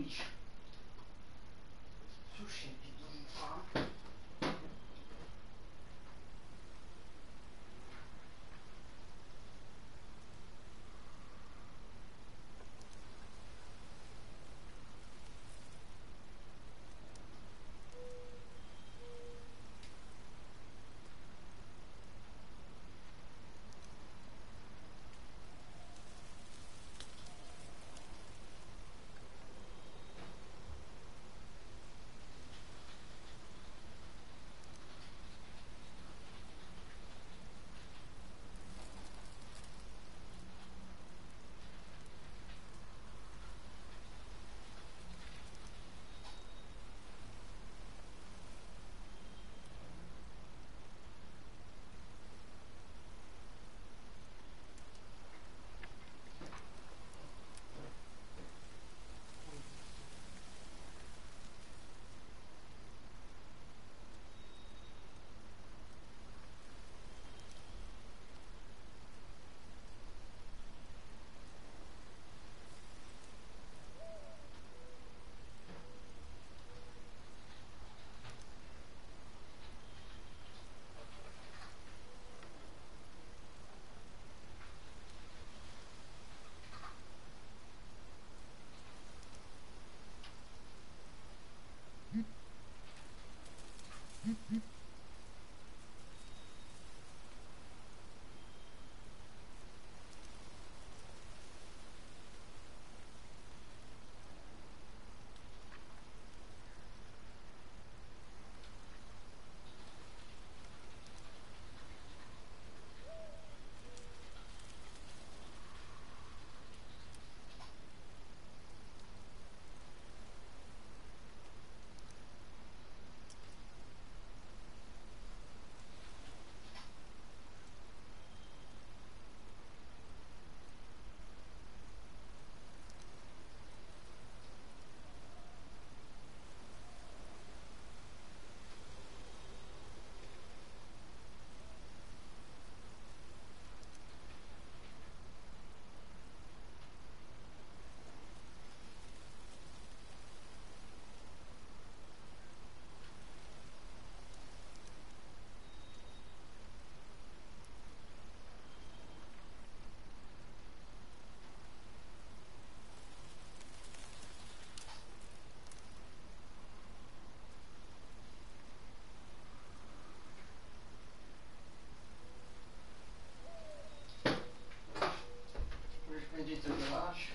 víš. Slušně ti to říkám. Co děláš?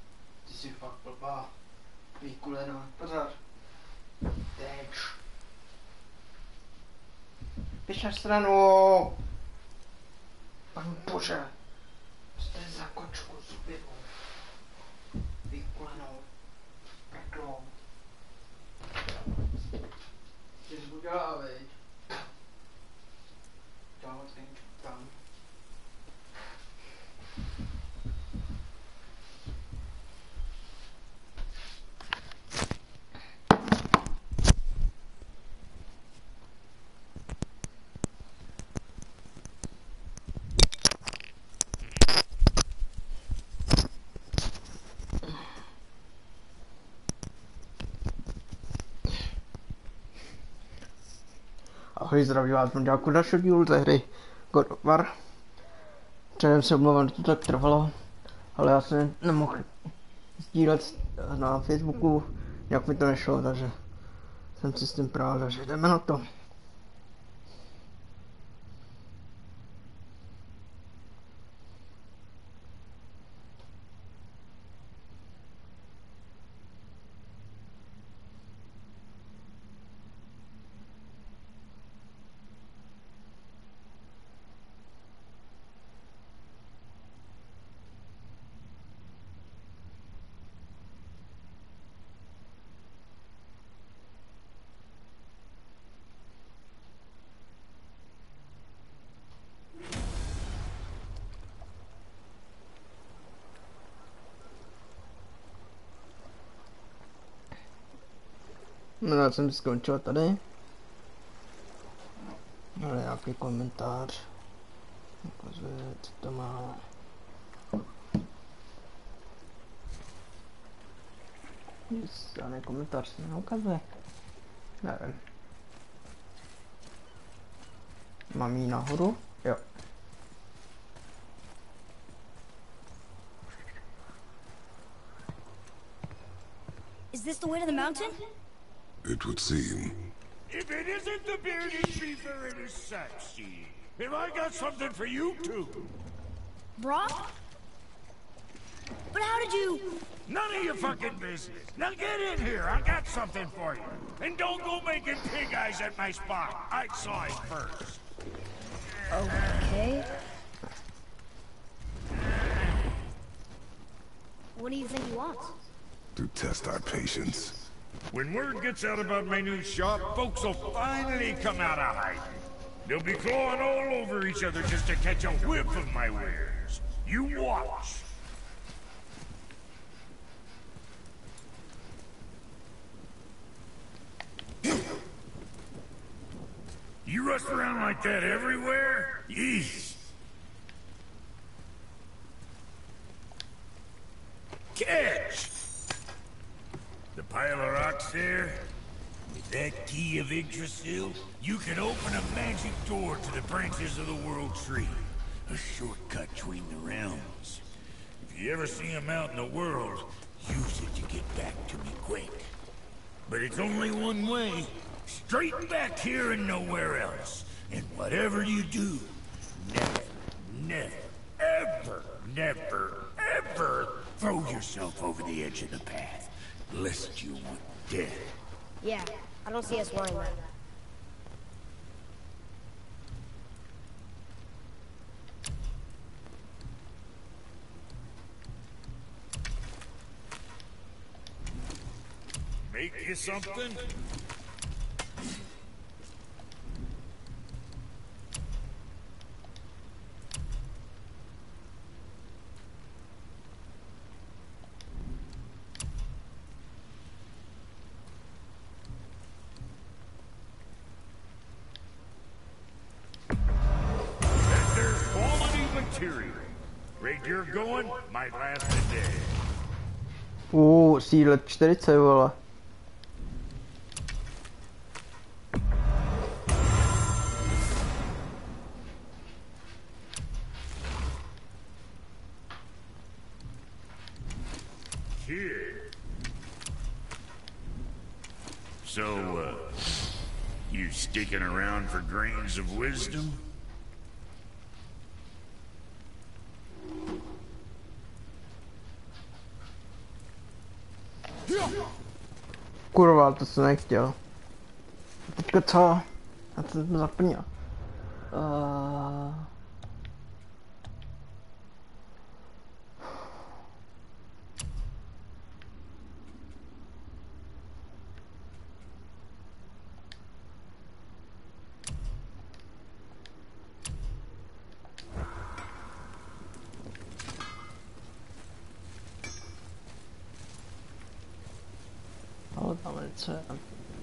Ty jsi fakt blbá. Vykuleno. Pozor. Teď. Běž na stranu. Pane bože. Jste za kočku zubivou. Vykulenou. Prdlou. Ty jsi udělala, veď? Dělala ten tam. Ahoj, zdraví vás, manžáku, dalšího dílu ze hry God of War. Předem se omlouvám, že to tak trvalo, ale já jsem nemohl sdílet na Facebooku, jak mi to nešlo, takže jsem si s tím prál, takže jdeme na to. No, já jsem skončil tady. Ale nějaký komentář. Ukazuje, co to má. Žádný komentář se neukazuje. Nevím. Mám jí nahoru? Jo. Is this the way to the mountain? It would seem. If it isn't the bearded beaver in his sack seed, have I got something for you too? Brock? But how did you... None of your fucking business. Now get in here, I got something for you. And don't go making pig eyes at my spot. I saw it first. Okay. What do you think he wants? To test our patience. When word gets out about my new shop, folks will finally come out of hiding. They'll be clawing all over each other just to catch a whiff of my wares. You watch. You rush around like that everywhere? Yeesh. Catch! The pile of rocks there? With that key of Yggdrasil, you can open a magic door to the branches of the World Tree. A shortcut between the realms. If you ever see him out in the world, use it to get back to me quick. But it's only one way. Straight back here and nowhere else. And whatever you do, never throw yourself over the edge of the path. Lest you want death. Yeah, I don't see us wanting that. Make you something? Rate you're going might last a day. Sílet 40, vole. Kid. So, you sticking around for grains of wisdom? Kurva, to jsem nechtěl. Teďka co? Já to jsem zapomněl. Ale tam něco je.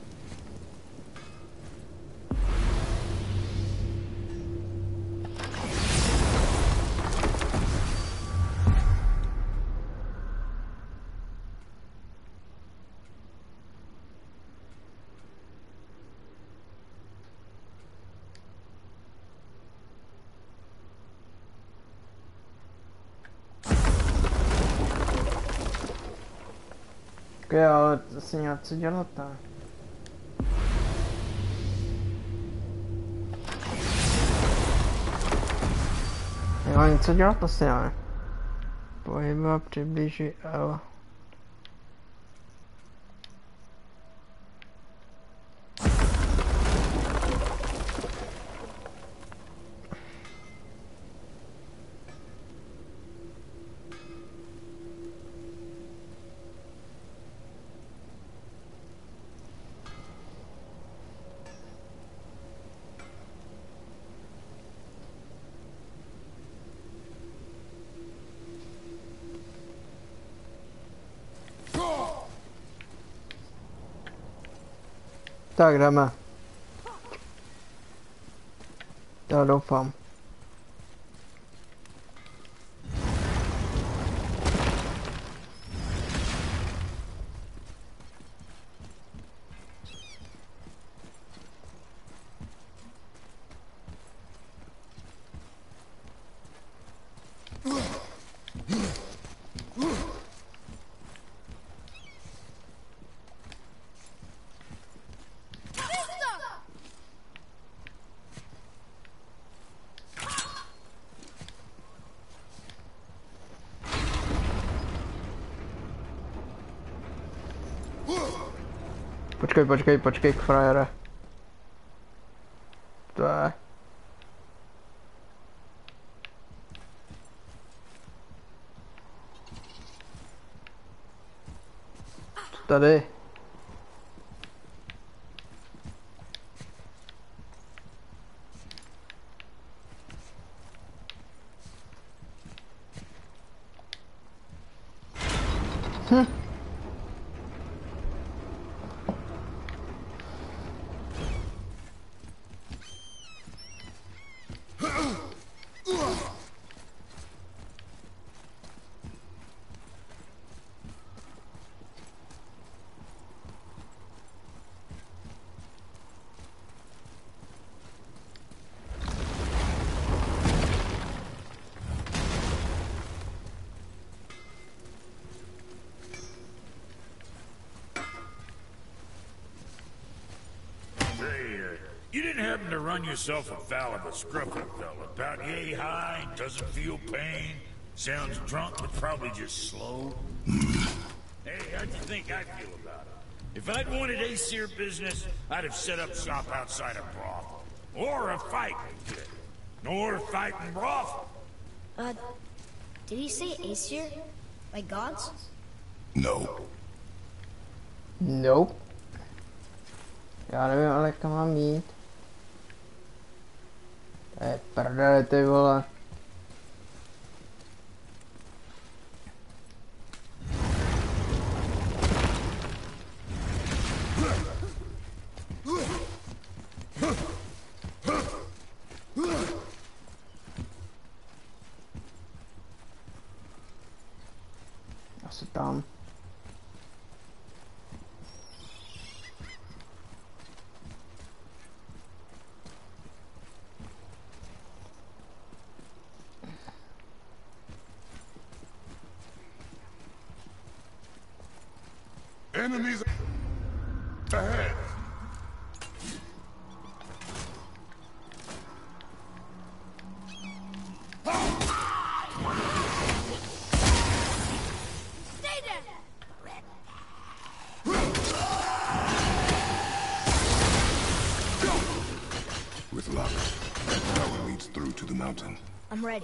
Okay, ale zase něco dělat, tak. Jo, něco dělat asi ne. Pohyba přiblíží L. Tak jdeme. Já doufám. Počkej, frajere. To je... Tady. You didn't happen to run yourself afoul of a scruffy fella, about yay high, doesn't feel pain, sounds drunk but probably just slow? Hey, how'd you think I'd feel about it? If I'd wanted Aesir business, I'd have set up shop outside a brothel. Or a fighting pit. Nor fighting brothel. Did he say Aesir? Like gods? No. Nope. Já nevím, ale kam mám jít. To je prdele, ty vole. Asi tam. Enemies ahead. Stay there! With luck, that tower leads through to the mountain. I'm ready.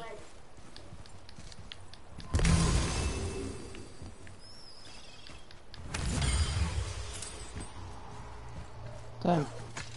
Tam.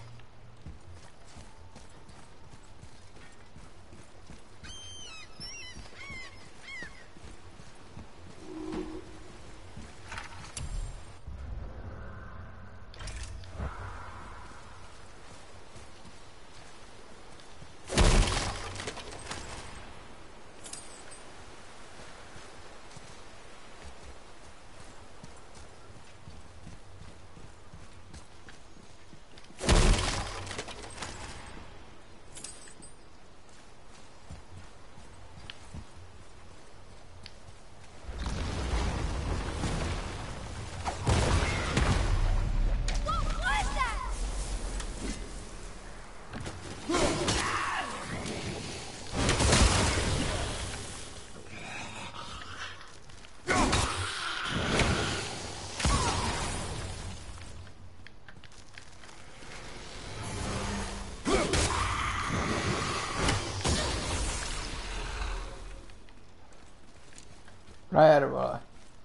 Right, vole.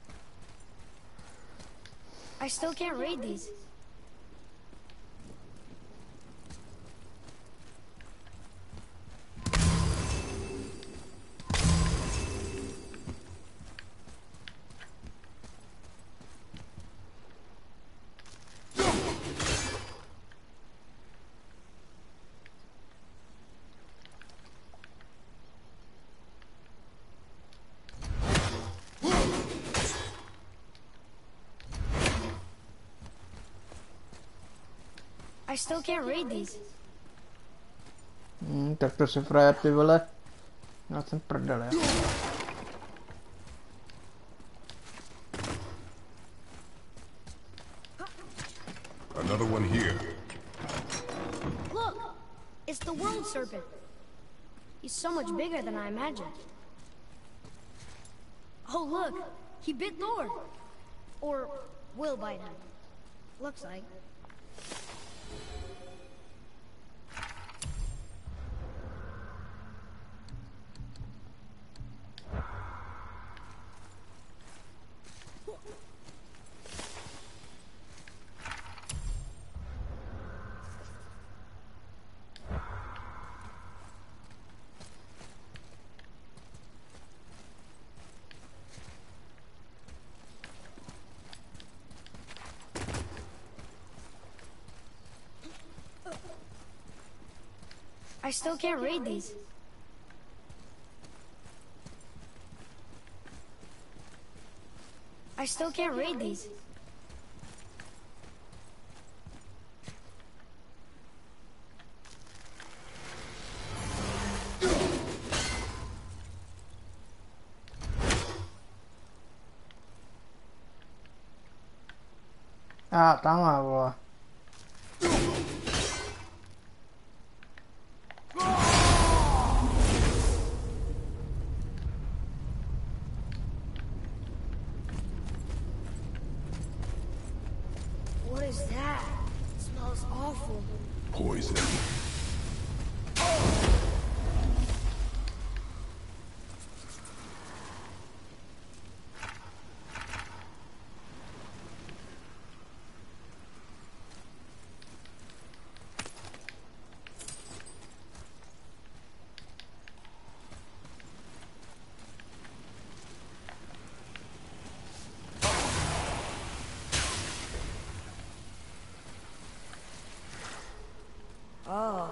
I still can't read these. I still can't read these. Tak to si frajer, ty vole. Já jsem prdele. Another one here. Look! It's the world serpent. He's so much bigger than I imagined. Oh, look! He bit Thor! Or will bite him. Looks like. I still can't read these. I still can't read these. À, tama rồi. What is that? It smells awful. Poison. Oh.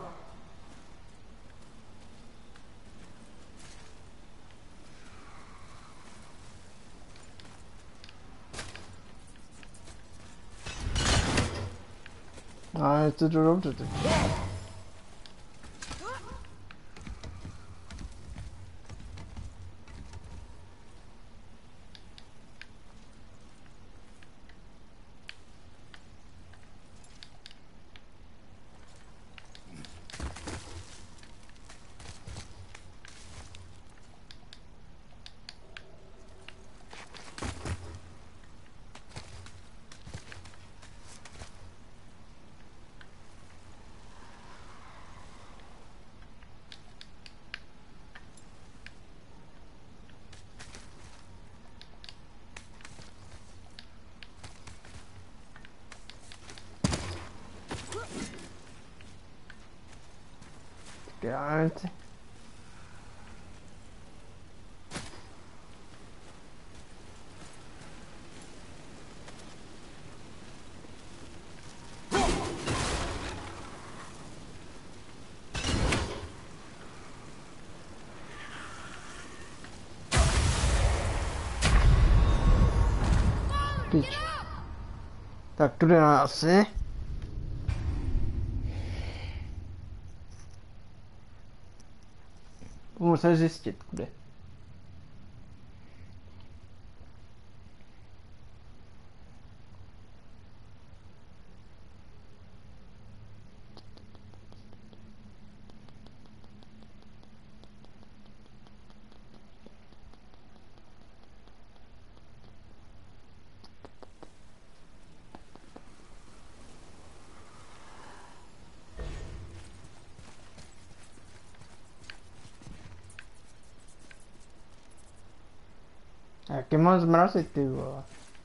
Ah, to the room to the. Garanti. Pič. Tak tu jde asi. Musím zjistit, kudy. Jak je mám zmrazit, ty vole?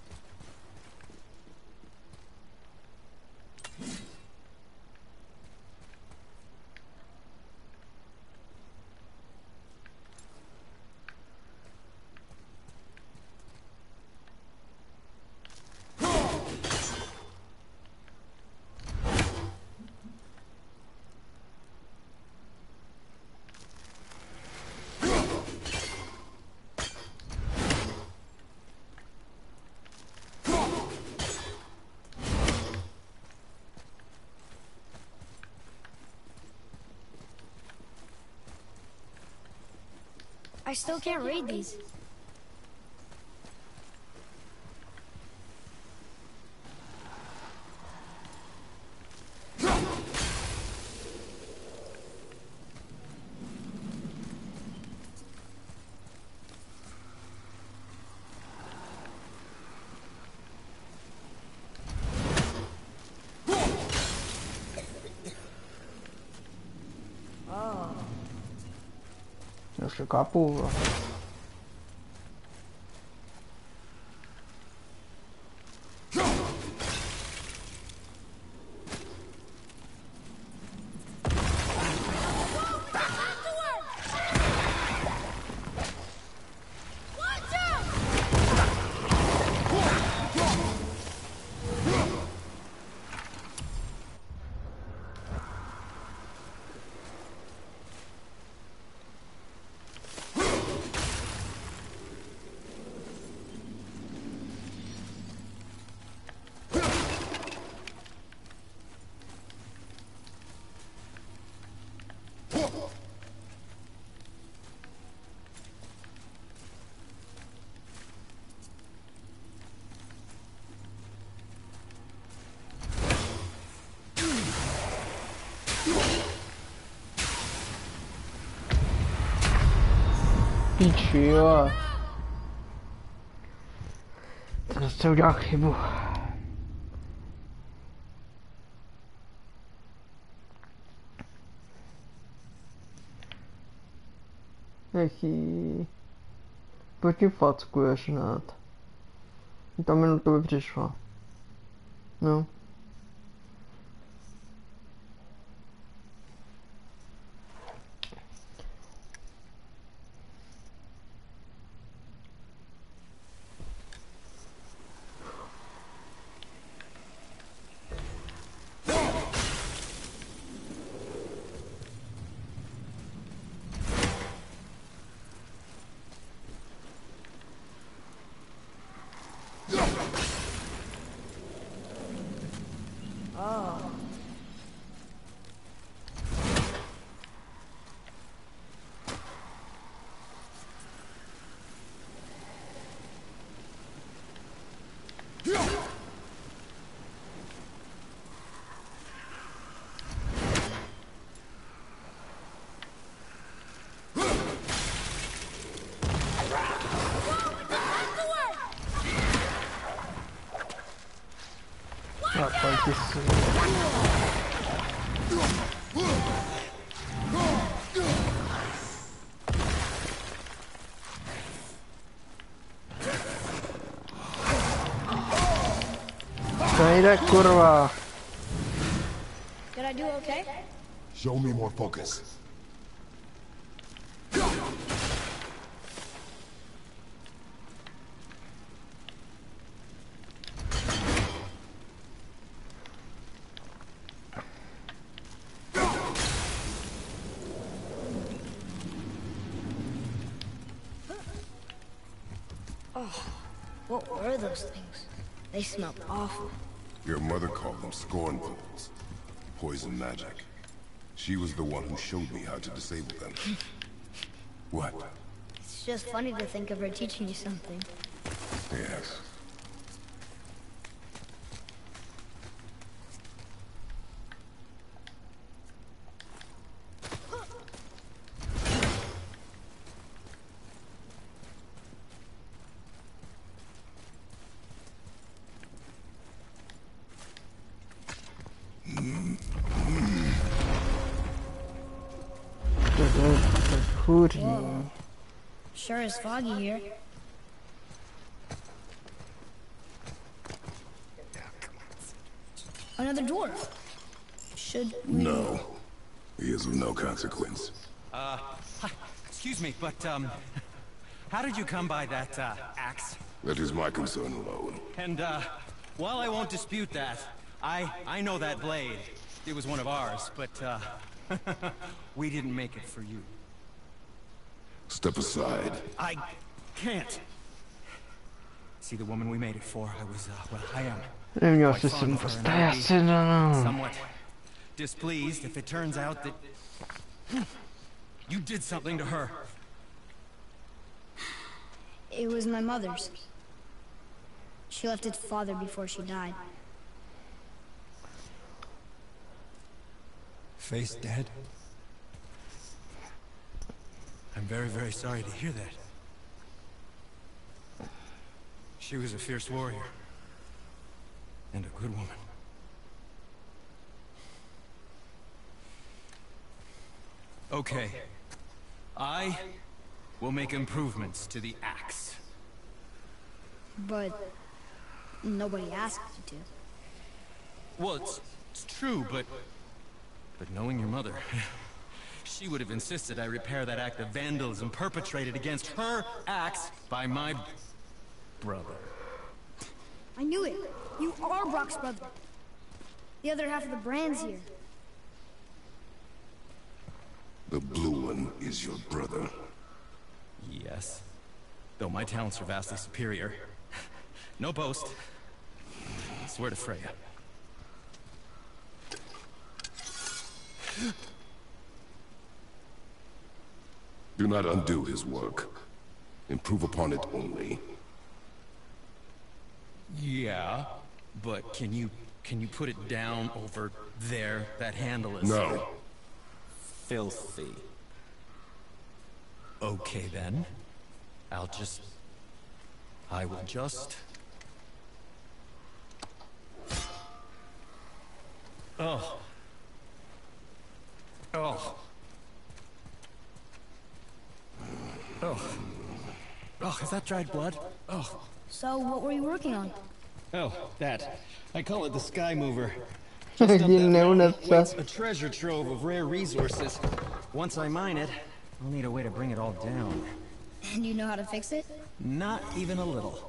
I still can't read these. už chápu. Píči, jo. To zase udělal chybu. Jaký... Proti fackuješ hned. Ta minuta by přišla. No. Tak, pojď si. To nejde, kurva. Did I do okay? Show me more focus. What were those things? They smelled awful. Your mother called them scorn bullets. Poison magic. She was the one who showed me how to disable them. What? It's just funny to think of her teaching you something. Yes. Whoa. Sure is foggy here. Another dwarf. Should we... No. He is of no consequence. Hi, excuse me, but, how did you come by that, axe? That is my concern alone. And, while I won't dispute that, I know that blade. It was one of ours, but, we didn't make it for you. Step aside. I can't. See, the woman we made it for, I was, well, I am Neměl quite jsi fond sem of her, and postaje I'd be asi, no. somewhat displeased if it turns out that you did something to her. It was my mother's. She left its father before she died. Face dead? I'm very, very sorry to hear that. She was a fierce warrior. And a good woman. Okay. I we'll make improvements to the axe. But nobody asked you to. Well, it's true, but knowing your mother, she would have insisted I repair that act of vandalism perpetrated against her axe by my brother. I knew it. You are Brock's brother. The other half of the brand's here. The blue one is your brother. Yes. Though my talents are vastly superior. No boast. I swear to Freya. Do not undo his work. Improve upon it only. Yeah, but can you put it down over there? That handle is... No. Filthy. Okay then. I will just... Oh. Oh. Oh. Oh, is that dried blood? Oh. So, what were you working on? Oh, that. I call it the Sky Mover. It's A treasure trove of rare resources. Once I mine it, I'll need a way to bring it all down. And you know how to fix it? Not even a little.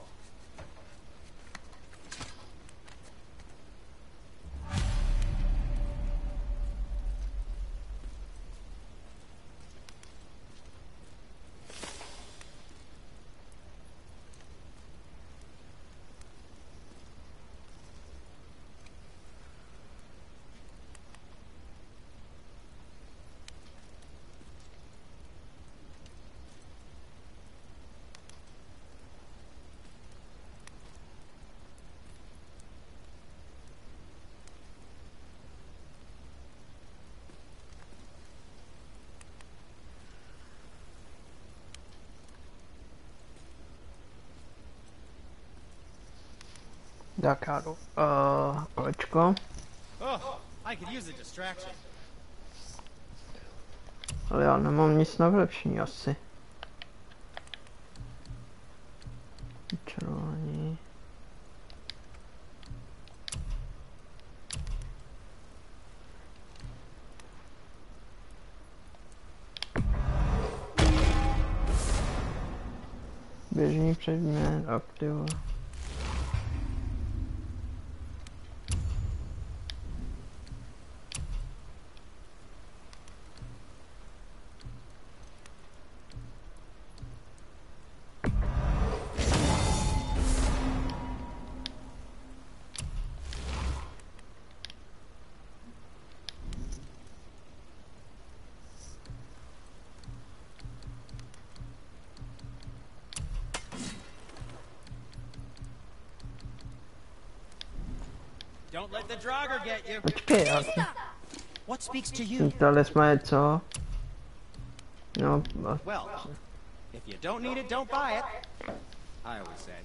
Zakádu. Kolečko. Oh, I could use a distraction. Ale já nemám nic na vylepšení asi. Čarování. Běžný předmět aktivuje. Don't let the Draugr get you. Počkej, já What speaks to you? dali jsme co? No, Well, if you don't need it, don't buy it. I always say.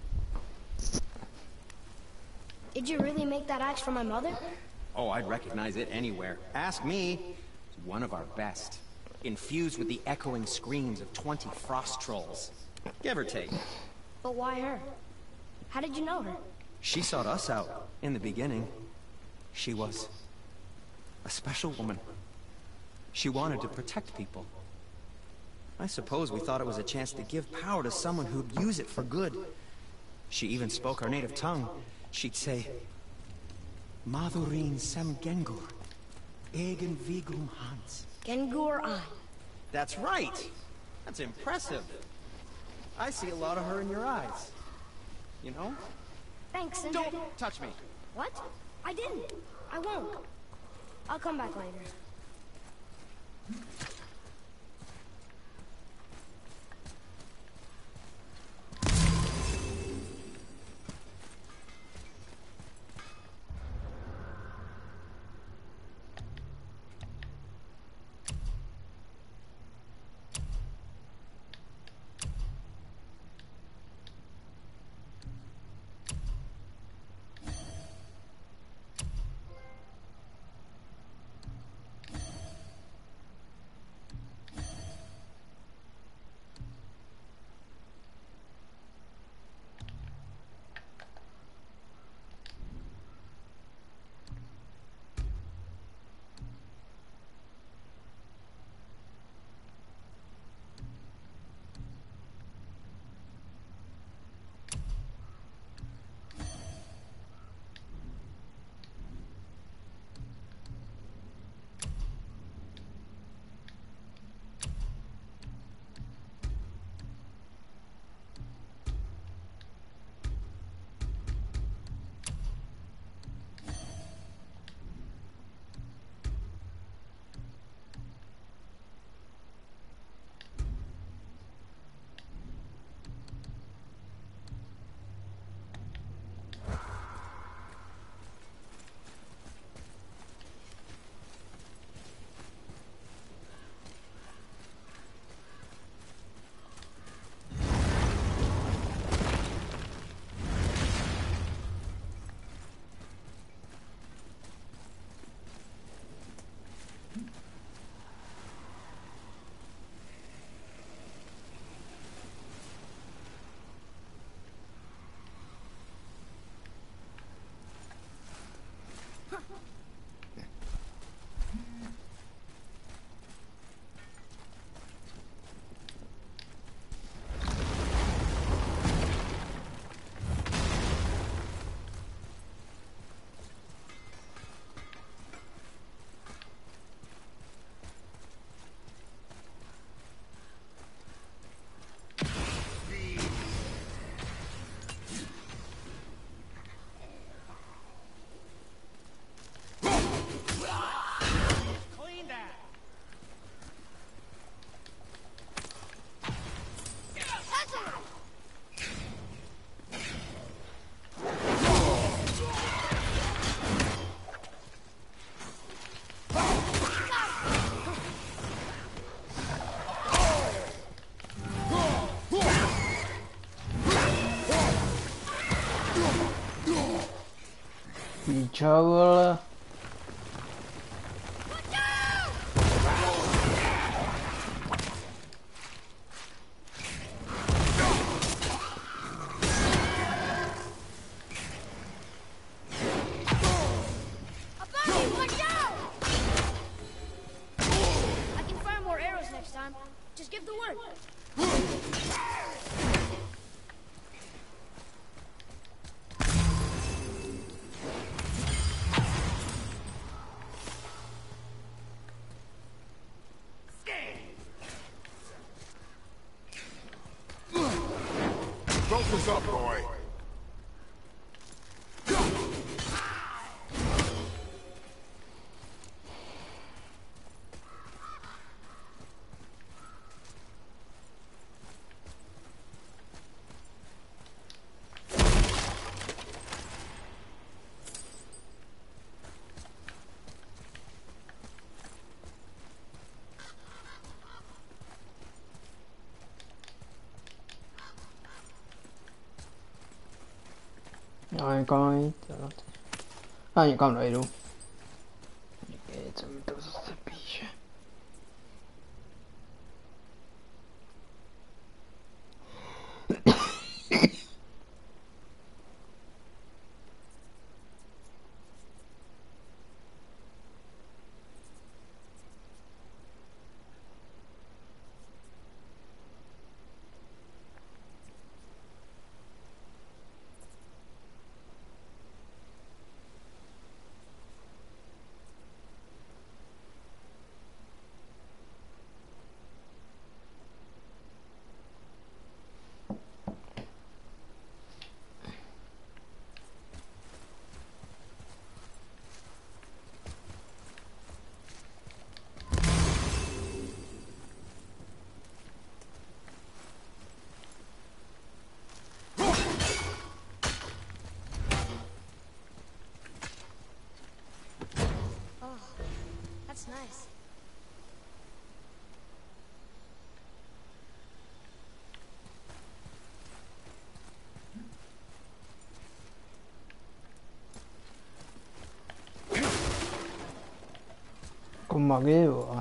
Did you really make that axe for my mother? Oh, I'd recognize it anywhere. Ask me. It's one of our best. Infused with the echoing screams of 20 frost trolls. Give or take. But why her? How did you know her? She sought us out in the beginning. She was a special woman. She wanted to protect people. I suppose we thought it was a chance to give power to someone who'd use it for good. She even spoke our native tongue. She'd say, Madurin sem Gengur, egen vigum hans. Gengur I. That's right. That's impressive. I see a lot of her in your eyes. You know? Thanks, Sindri. Don't touch me. What? I didn't. I won't. I'll come back later. piča, vole. Just give the word. Focus up, boy. Já někam já někam nejdu. Co mi to zase píše? That's nice. Con magie, vole.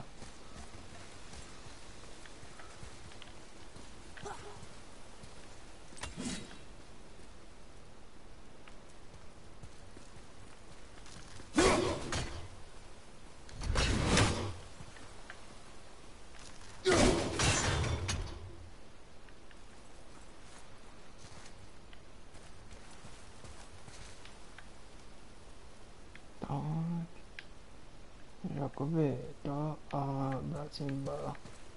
Jakoby to a vracím bala.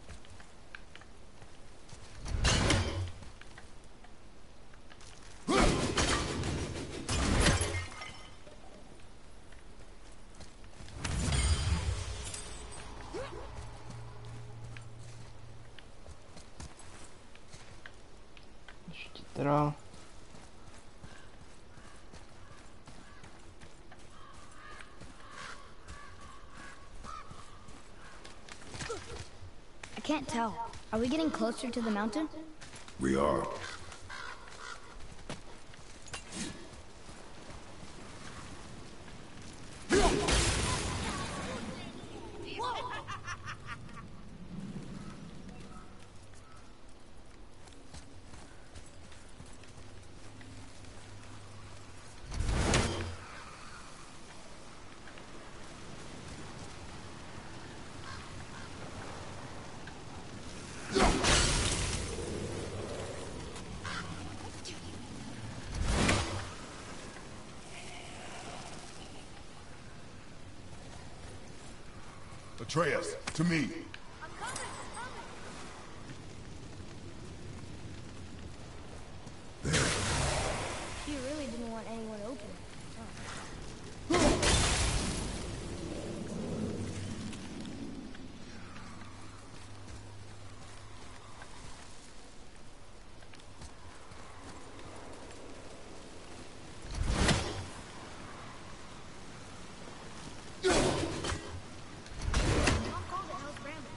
Ještě teda I can't tell. Are we getting closer to the mountain? We are. Atreus, to me. He really didn't want anyone to open it. Mom called it Hell's Bramble.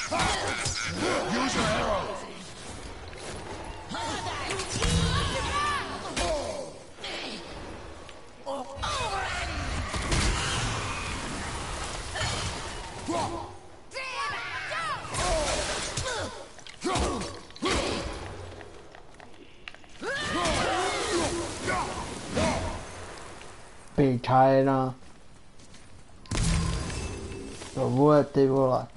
Use your arrows! Pičajna. To bude, ty vole.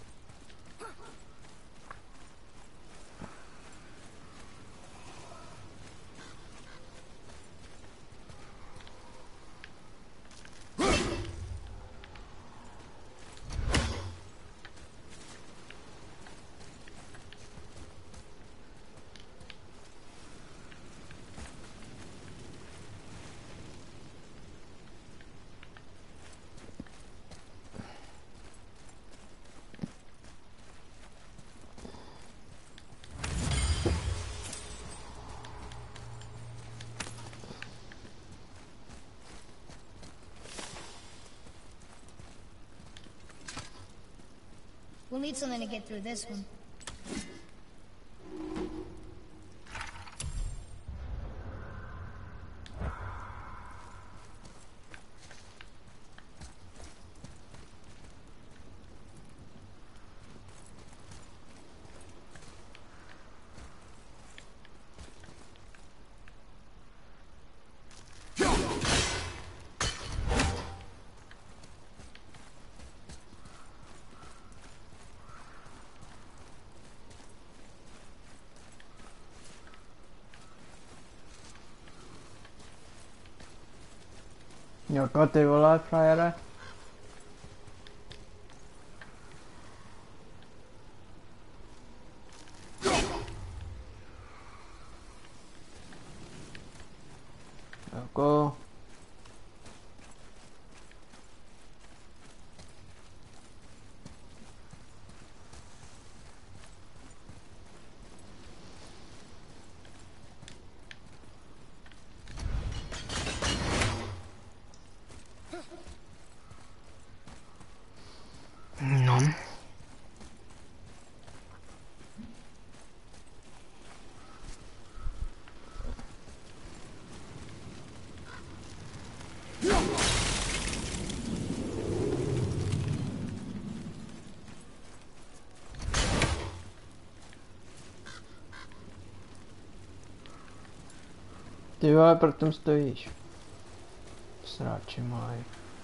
We'll need something to get through this one. Jako ty vole, frajere. Jako. No. Ty vole, proč tam stojíš? Sráči moji.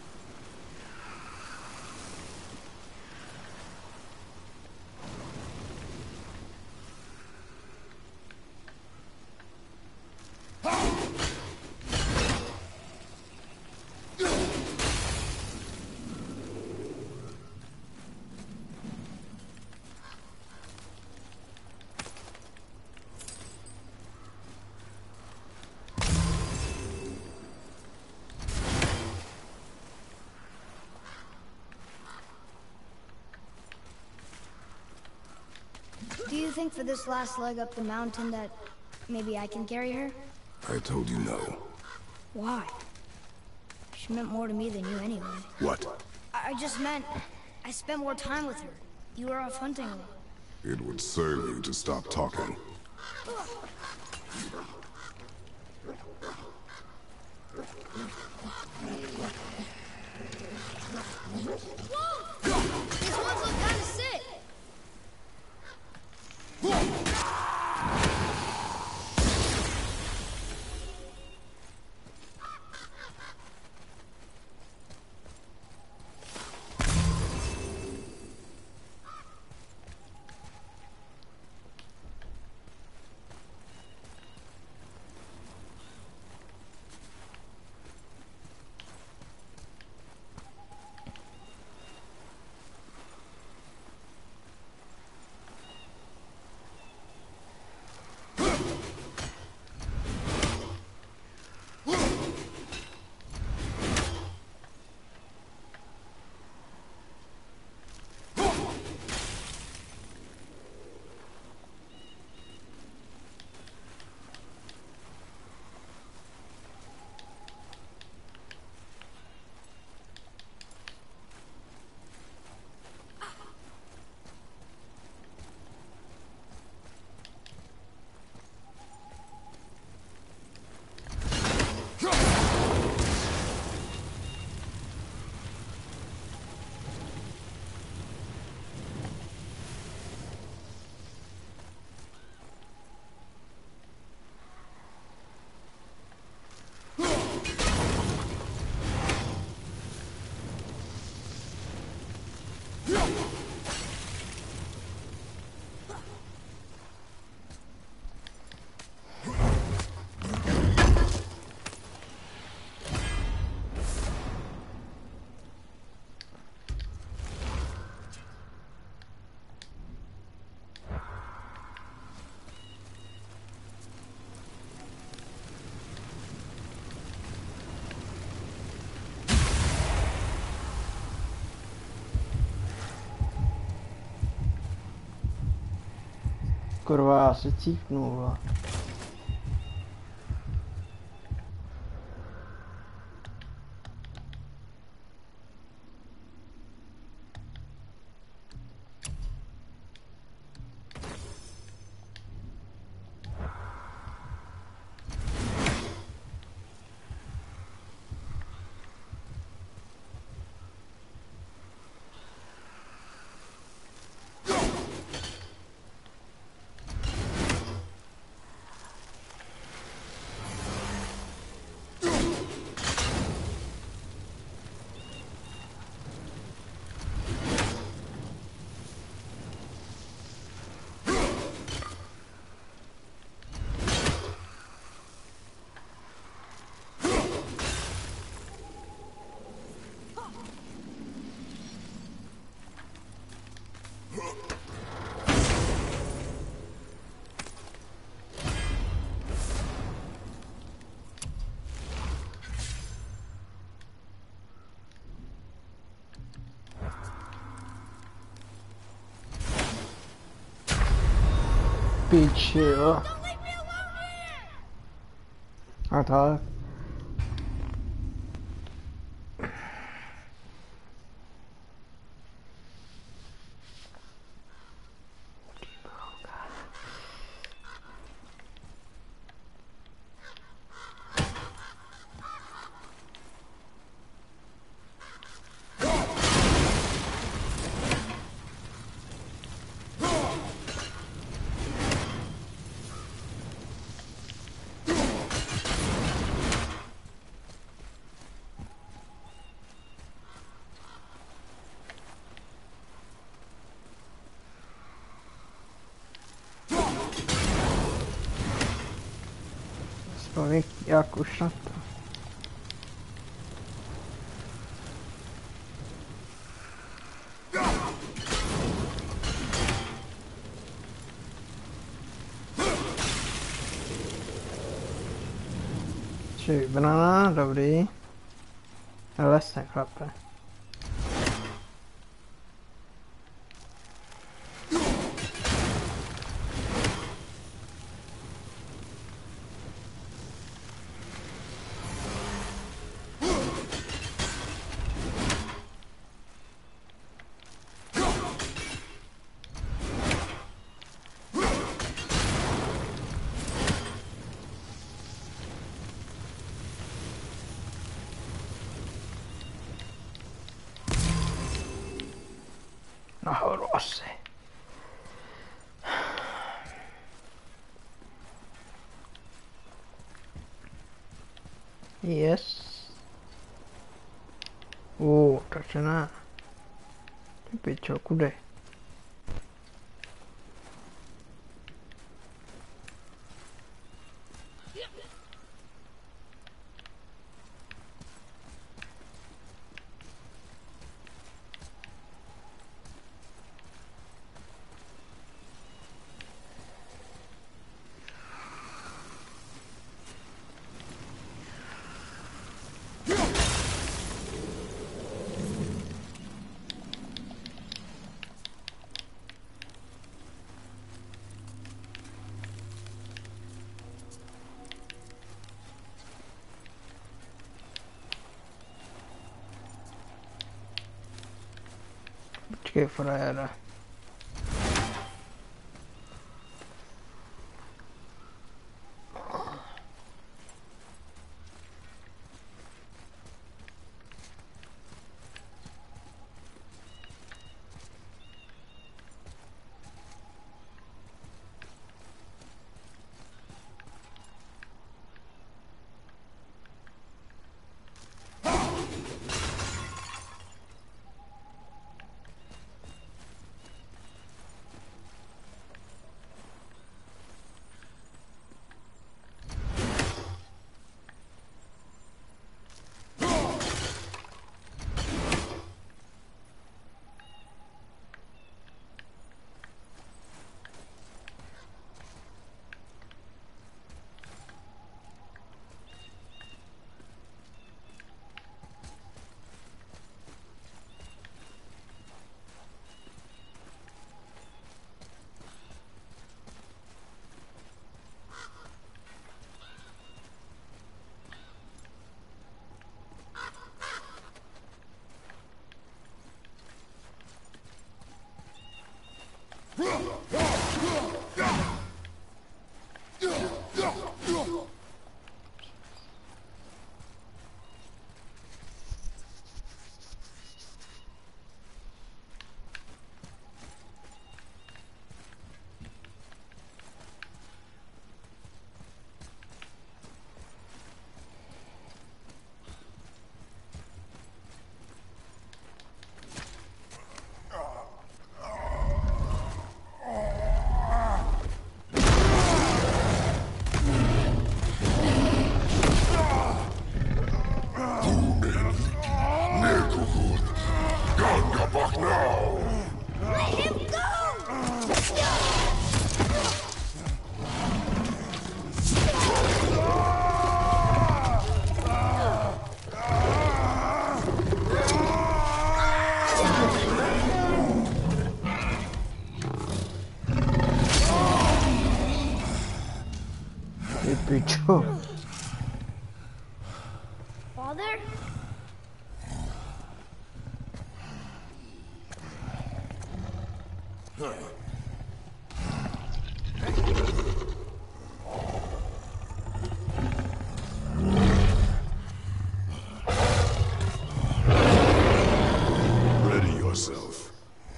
Do you think for this last leg up the mountain that maybe I can carry her? I told you no. Why? She meant more to me than you anyway. What? I just meant I spent more time with her. You were off hunting a lot. It would serve you to stop talking. Whoa! These ones look kind of sick. Kurva, já se cípnu, vole. Piči, jo. A tak. Jak už na to. Čili banana, dobrý. Lesne, chlape. Nahoru asi. Yes. Takže ne. Ty pičo, kudy? Počkej, frajere. Picho. Father? Ready yourself.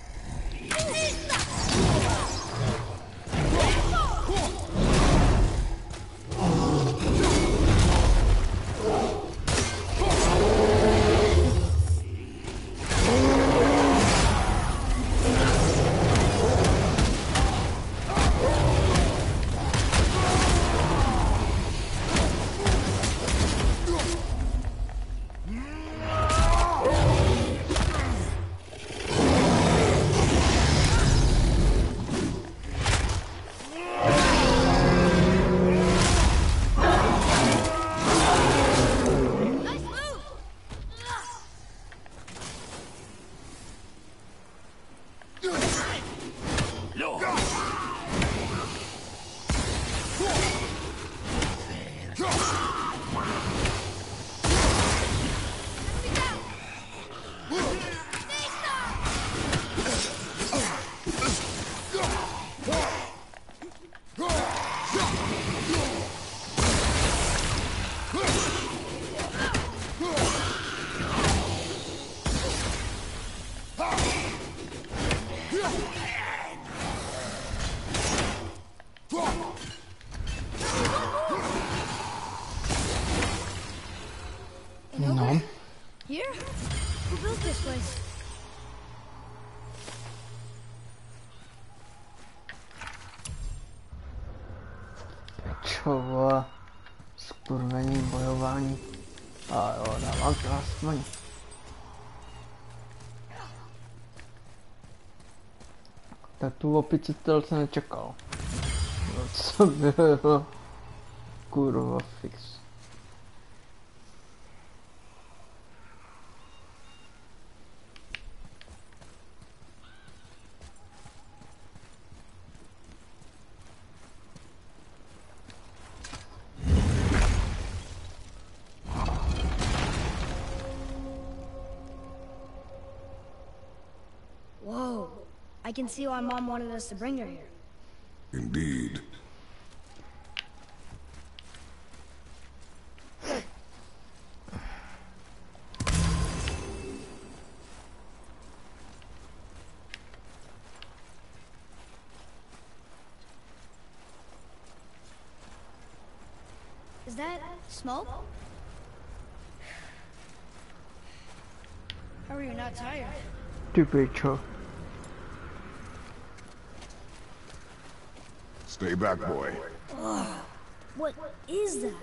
No. Here? Who built this place? Pičo, skurvení bojování. A jo, dávám to aspoň. Tak tu opici se nečekal. No, co bylo? Kurva fix. Whoa. I can see why Mom wanted us to bring her here. Indeed. Is that smoke? How are you not tired? Ty pičo. Stay back, boy. What is that?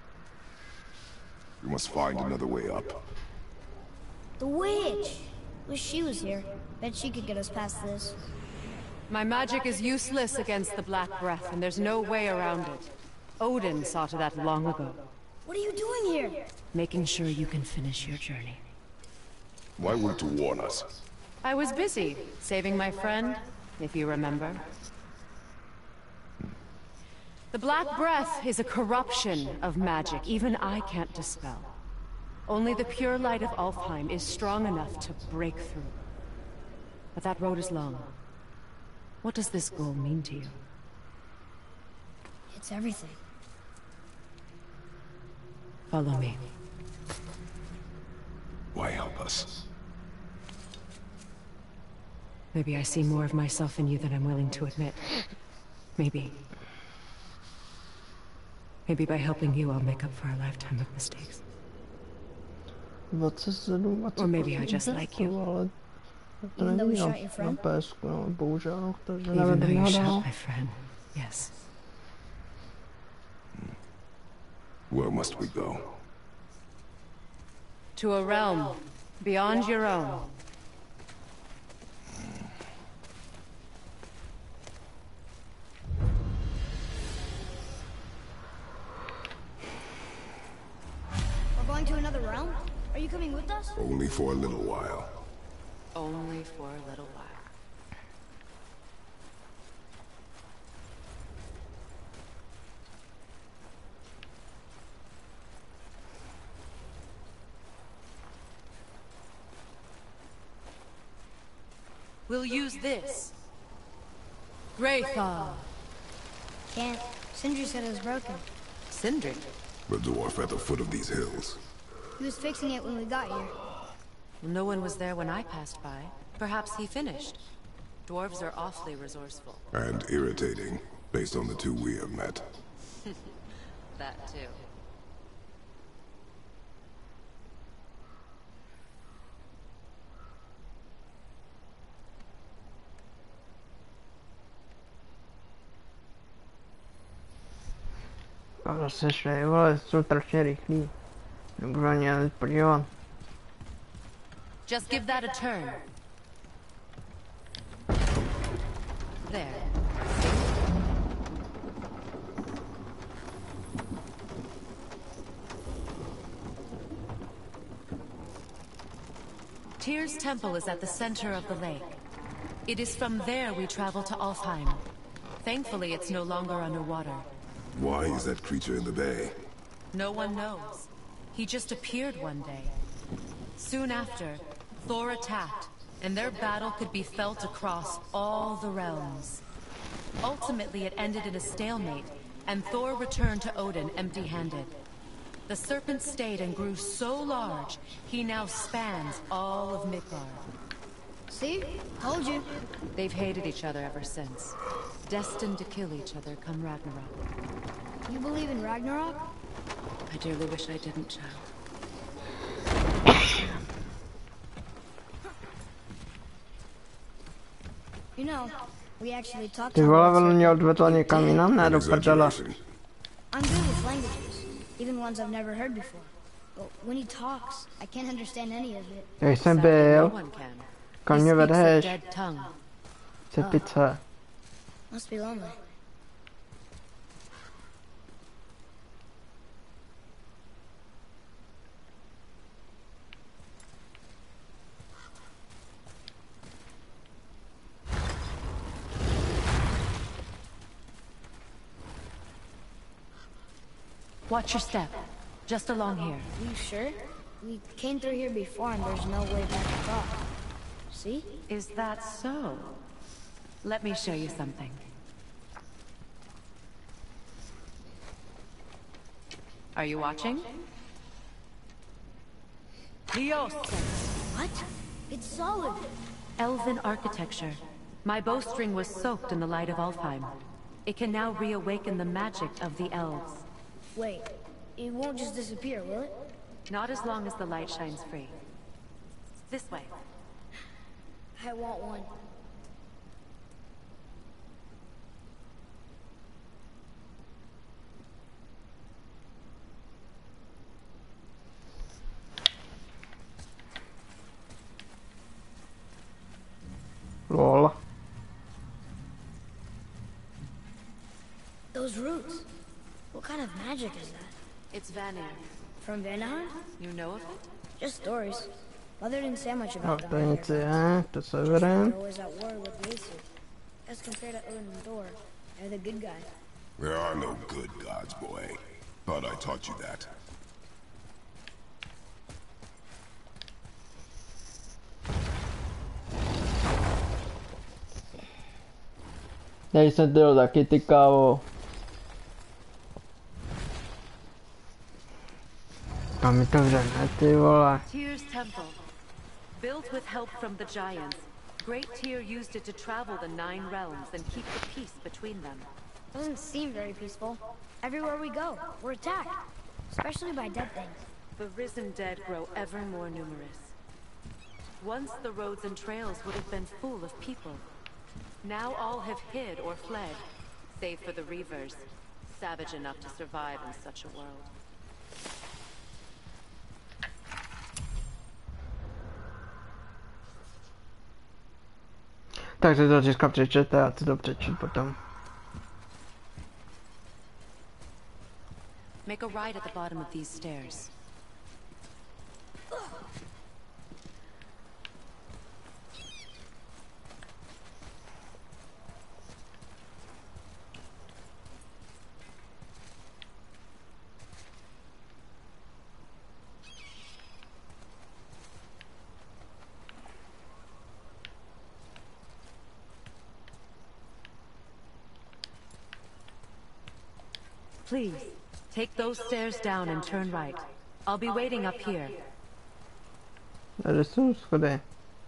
We must find another way up. The witch! Wish she was here. Bet she could get us past this. My magic is useless against the Black Breath, and there's no way around it. Odin saw to that long ago. What are you doing here? Making sure you can finish your journey. Why wait to warn us? I was busy, saving my friend, if you remember. The Black Breath is a corruption of magic even I can't dispel. Only the pure light of Alfheim is strong enough to break through. But that road is long. What does this goal mean to you? It's everything. Follow me. Why help us? Maybe I see more of myself in you than I'm willing to admit. Maybe. Maybe by helping you, I'll make up for a lifetime of mistakes. 27, Or maybe I just like you. ale to Even though we nevídám shot your friend? na PSku, no, bohužel, takže Even though nevím, you dál. shot my friend. Yes. Where must we go? To a realm beyond your own. We're going to another realm? Are you coming with us? Only for a little while. Only for a little while. We'll use this. Graythaw. Can't. Sindri said it was broken. Sindri. The dwarf at the foot of these hills. He was fixing it when we got here. No one was there when I passed by. Perhaps he finished. Dwarves are awfully resourceful. And irritating, based on the two we have met. That too. Ale sešli, vole, jsou strašně rychlí. Nemůžu ani jet podívat. Just give that a turn. There. Tyr's temple is at the center of the lake. It is from there we travel to Alfheim. Thankfully, it's no longer underwater. Why is that creature in the bay? No one knows. He just appeared one day. Soon after, Thor attacked, and their battle could be felt across all the realms. Ultimately, it ended in a stalemate, and Thor returned to Odin empty-handed. The serpent stayed and grew so large, he now spans all of Midgard. See? Told you. They've hated each other ever since. Destined to kill each other come Ragnarok. You believe in Ragnarok? I dearly wish I didn't, child. You know, we actually talked Ty to vole, him. on mě odvedl někam jinam, ne do prdele. Exaggeration. I'm good with languages, even ones I've never heard before. But when he talks, I can't understand any of it. Já jsem Sadly, no byl, one can. kam He mě speaks a vedeš, dead tongue. cepice. Must be lonely. Watch your step. Just along here. You sure? We came through here before and there's no way back across. See? Is that so? Let me show you something. Are you watching? Dios! What? It's solid. Elven architecture. My bowstring was soaked in the light of Alfheim. It can now reawaken the magic of the elves. Wait, it won't just disappear, will it? Not as long as the light shines free. This way. I want one. Lol. Those roots. What kind of magic is that? It's Vanir. From Vanaheim? You know of it? Just stories. Mother didn't say much No, about them. to nic je, to severem. They're always at war with Aesir. As compared to Odin and Thor, they're the good guys. There are no good gods, boy. Thought I taught you that. Teď jsem to taky ty kávo. Kam mi to vřene, ty vole. Tyr's temple. Built with help from the giants, Great Tyr used it to travel the 9 realms and keep the peace between them. Doesn't seem very peaceful. Everywhere we go, we're attacked. Especially by dead things. The risen dead grow ever more numerous. Once the roads and trails would have been full of people. Now all have hid or fled, save for the Reavers, savage enough to survive in such a world. Tak si to dneska přečete a ty to přečít potom. Make a right at the bottom of these stairs. Please, take those stairs down and turn right. I'll be waiting up here. Tady jsou schody.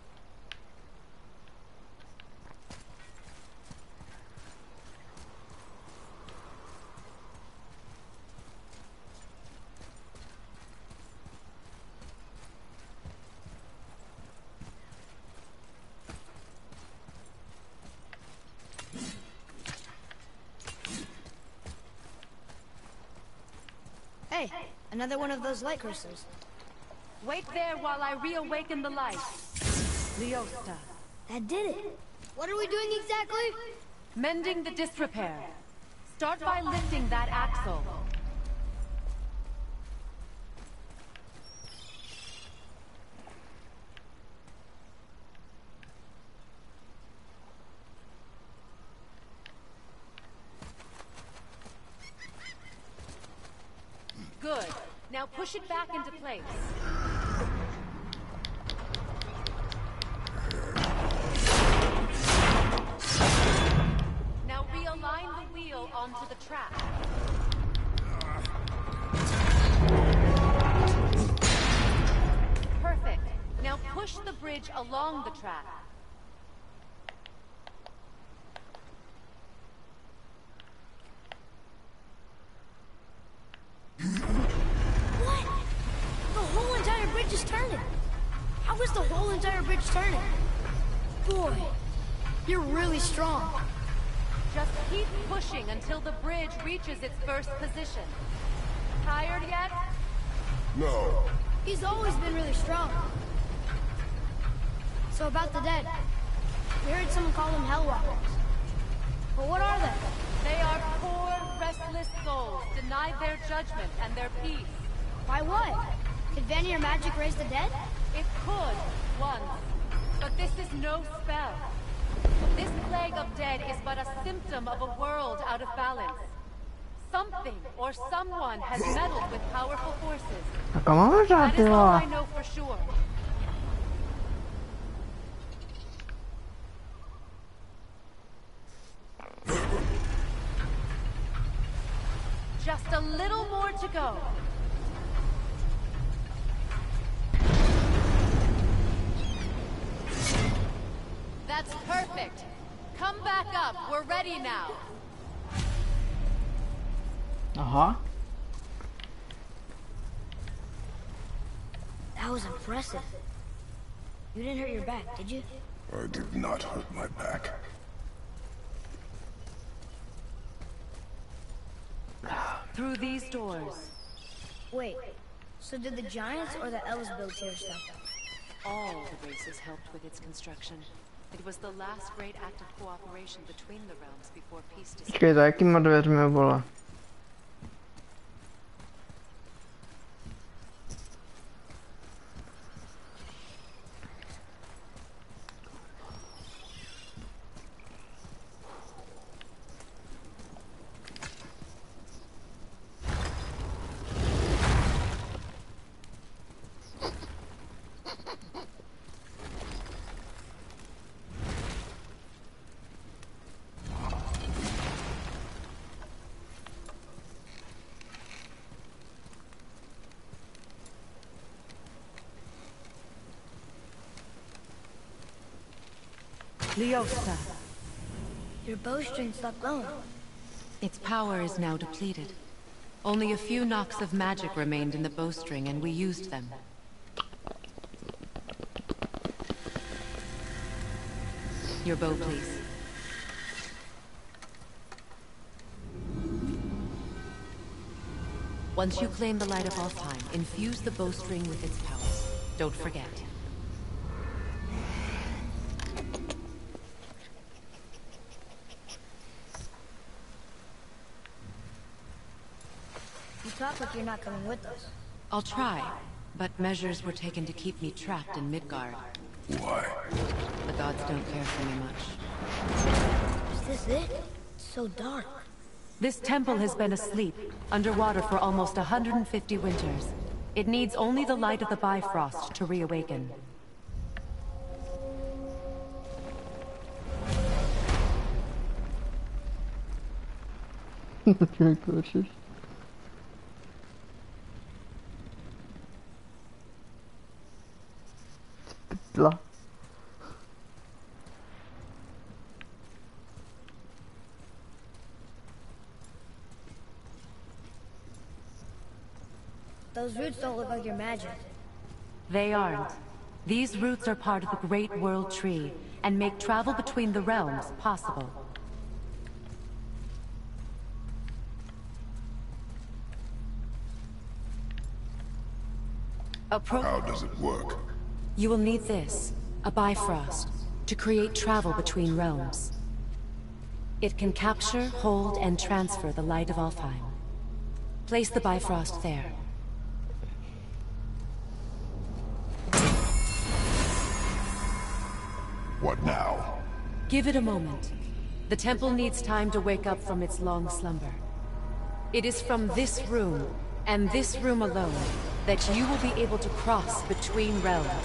Hey, another one of those light crystals. Wait there while I reawaken the light. Leosta. That did it. What are we doing exactly? Mending the disrepair. Start by lifting that axle. Good. Now push it back into place. Now realign the wheel onto the track. Perfect. Now push the bridge along the track. What? The whole entire bridge is turning. How is the whole entire bridge turning? Boy, you're really strong. Just keep pushing until the bridge reaches its first position. Tired yet? No. He's always been really strong. So about the dead. We heard someone call them Hellwalkers. But what are they? They are poor, restless souls, denied their judgment and their peace. Why what? Could Vanir magic raise the dead? It could, once. But this is no spell. This plague of dead is but a symptom of a world out of balance. Something or someone has meddled with powerful forces. A kam mám pořád, That ty is all I vole? know for sure. Just a little more to go. That's perfect. Come back up. We're ready now. Aha. That was impressive. You didn't hurt your back, did you? I did not hurt my back. Through these doors. Wait, so did the Giants or the Elves build Tyr stuff? All the races helped with its construction. It was the last great act of cooperation between the realms before peace disappeared. Počkej, za jakýma dveřmi, vole? Leosta. Your bowstring stopped glowing. Its power is now depleted. Only a few knocks of magic remained in the bowstring, and we used them. Your bow, please. Once you claim the Light of Alfheim, infuse the bowstring with its powers. Don't forget. You talk like you're not coming with us. I'll try, but measures were taken to keep me trapped in Midgard. Why? The gods don't care for me much. Is this it? It's so dark. This temple has been asleep, underwater for almost 150 winters. It needs only the light of the Bifrost to reawaken. Very cautious. Blah. Those roots don't look like your magic. They aren't. These roots are part of the Great World Tree, and make travel between the realms possible. How does it work? You will need this, a Bifrost, to create travel between realms. It can capture, hold, and transfer the light of Alfheim. Place the Bifrost there. What now? Give it a moment. The temple needs time to wake up from its long slumber. It is from this room, and this room alone, that you will be able to cross between realms.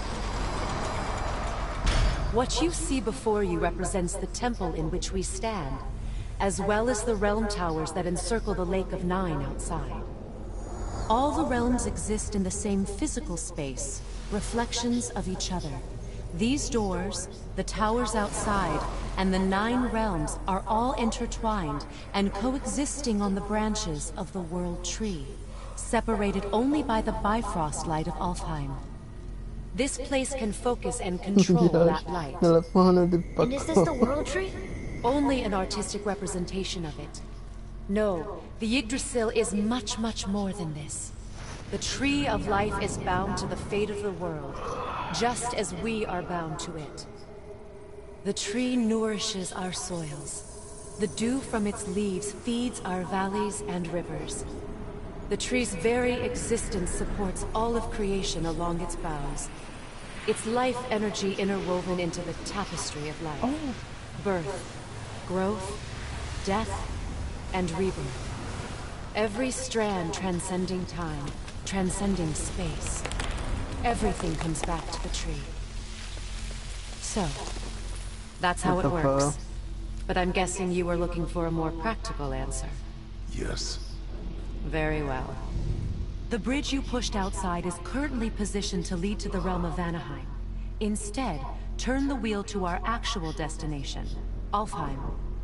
What you see before you represents the temple in which we stand, as well as the realm towers that encircle the Lake of Nine outside. All the realms exist in the same physical space, reflections of each other. These doors, the towers outside, and the 9 realms are all intertwined and coexisting on the branches of the World Tree, separated only by the Bifrost light of Alfheim. This place can focus and control that light. And is this the World Tree? Only an artistic representation of it. No, the Yggdrasil is much, much more than this. The Tree of Life is bound to the fate of the world, just as we are bound to it. The tree nourishes our soils. The dew from its leaves feeds our valleys and rivers. The tree's very existence supports all of creation along its boughs. Its life energy interwoven into the tapestry of life. Birth, growth, death, and rebirth. Every strand transcending time, transcending space. Everything comes back to the tree. So, that's how it works. But I'm guessing you were looking for a more practical answer. Yes. Very well. The bridge you pushed outside is currently positioned to lead to the realm of Vanaheim. Instead, turn the wheel to our actual destination, Alfheim.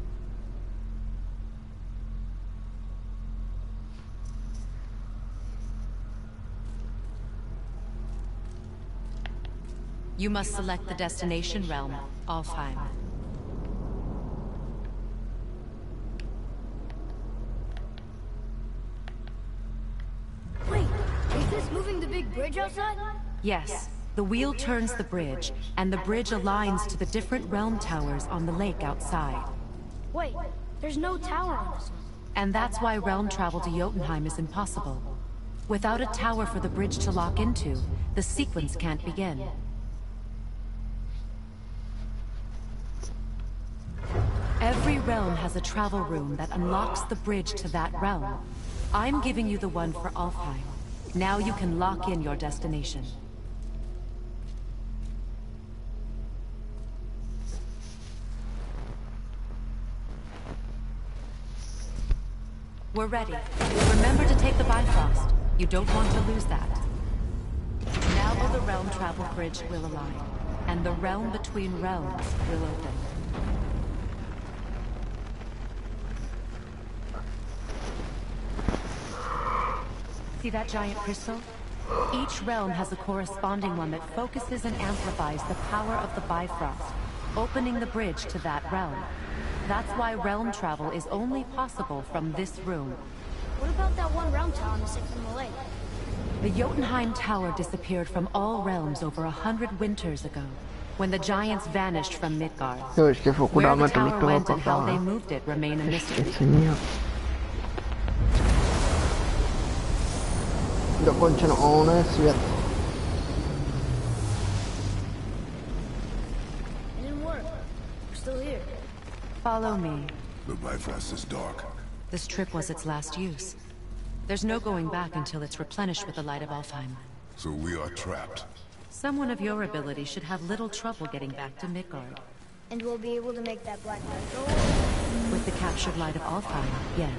You must select the destination realm, Alfheim. Wait, is this moving the big bridge outside? Yes, the wheel turns the bridge, and the bridge aligns to the different realm towers on the lake outside. Wait, there's no tower on this one. And that's why realm travel to Jotunheim is impossible. Without a tower for the bridge to lock into, the sequence can't begin. Every realm has a travel room that unlocks the bridge to that realm. I'm giving you the one for Alfheim. Now you can lock in your destination. We're ready. Remember to take the Bifrost. You don't want to lose that. Now the realm travel bridge will align. and the realm between realms will open. See that giant crystal? Each realm has a corresponding one that focuses and amplifies the power of the Bifrost, opening the bridge to that realm. That's why realm travel is only possible from this room. What about that one realm tower missing from the lake? The Jotunheim Tower disappeared from all realms over 100 winters ago, when the giants vanished from Midgard. Joo, ich gehe Where the mit tower went and how they dem moved it remain a mystery. Dokončeno svět. It didn't work. We're still here. Follow me. The Bifrost is dark. This trip was its last use. There's no going back until it's replenished with the light of Alfheim. So we are trapped. Someone of your ability should have little trouble getting back to Midgard. And we'll be able to make that black light go? With the captured light of Alfheim, yes.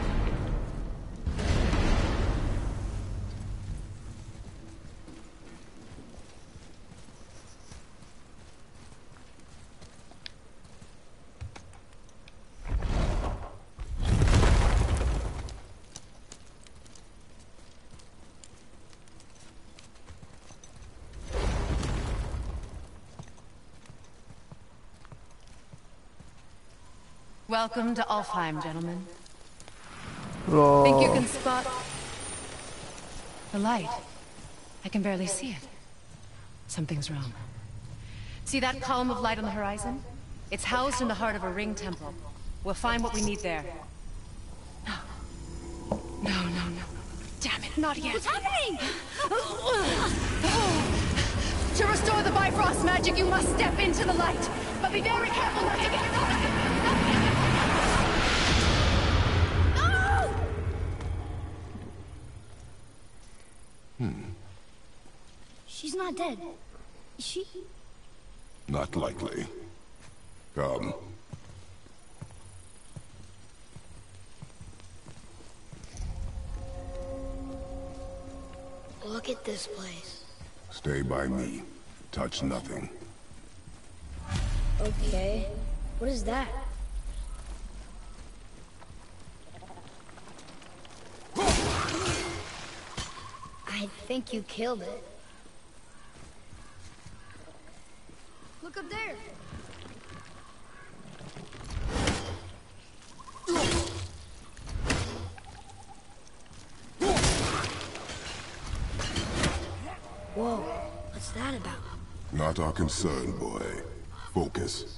Welcome to Alfheim, gentlemen. Think you can spot the light? I can barely see it. Something's wrong. See that column of light on the horizon? It's housed in the heart of a ring temple. We'll find what we need there. No. Damn it, not yet. What's happening? To restore the Bifrost magic, you must step into the light. But be very careful not to get... She's not dead. Is she? Not likely. Come. Look at this place. Stay by me. Touch nothing. Okay. What is that? I think you killed it. Look up there. Whoa, what's that about? Not our concern, boy. Focus.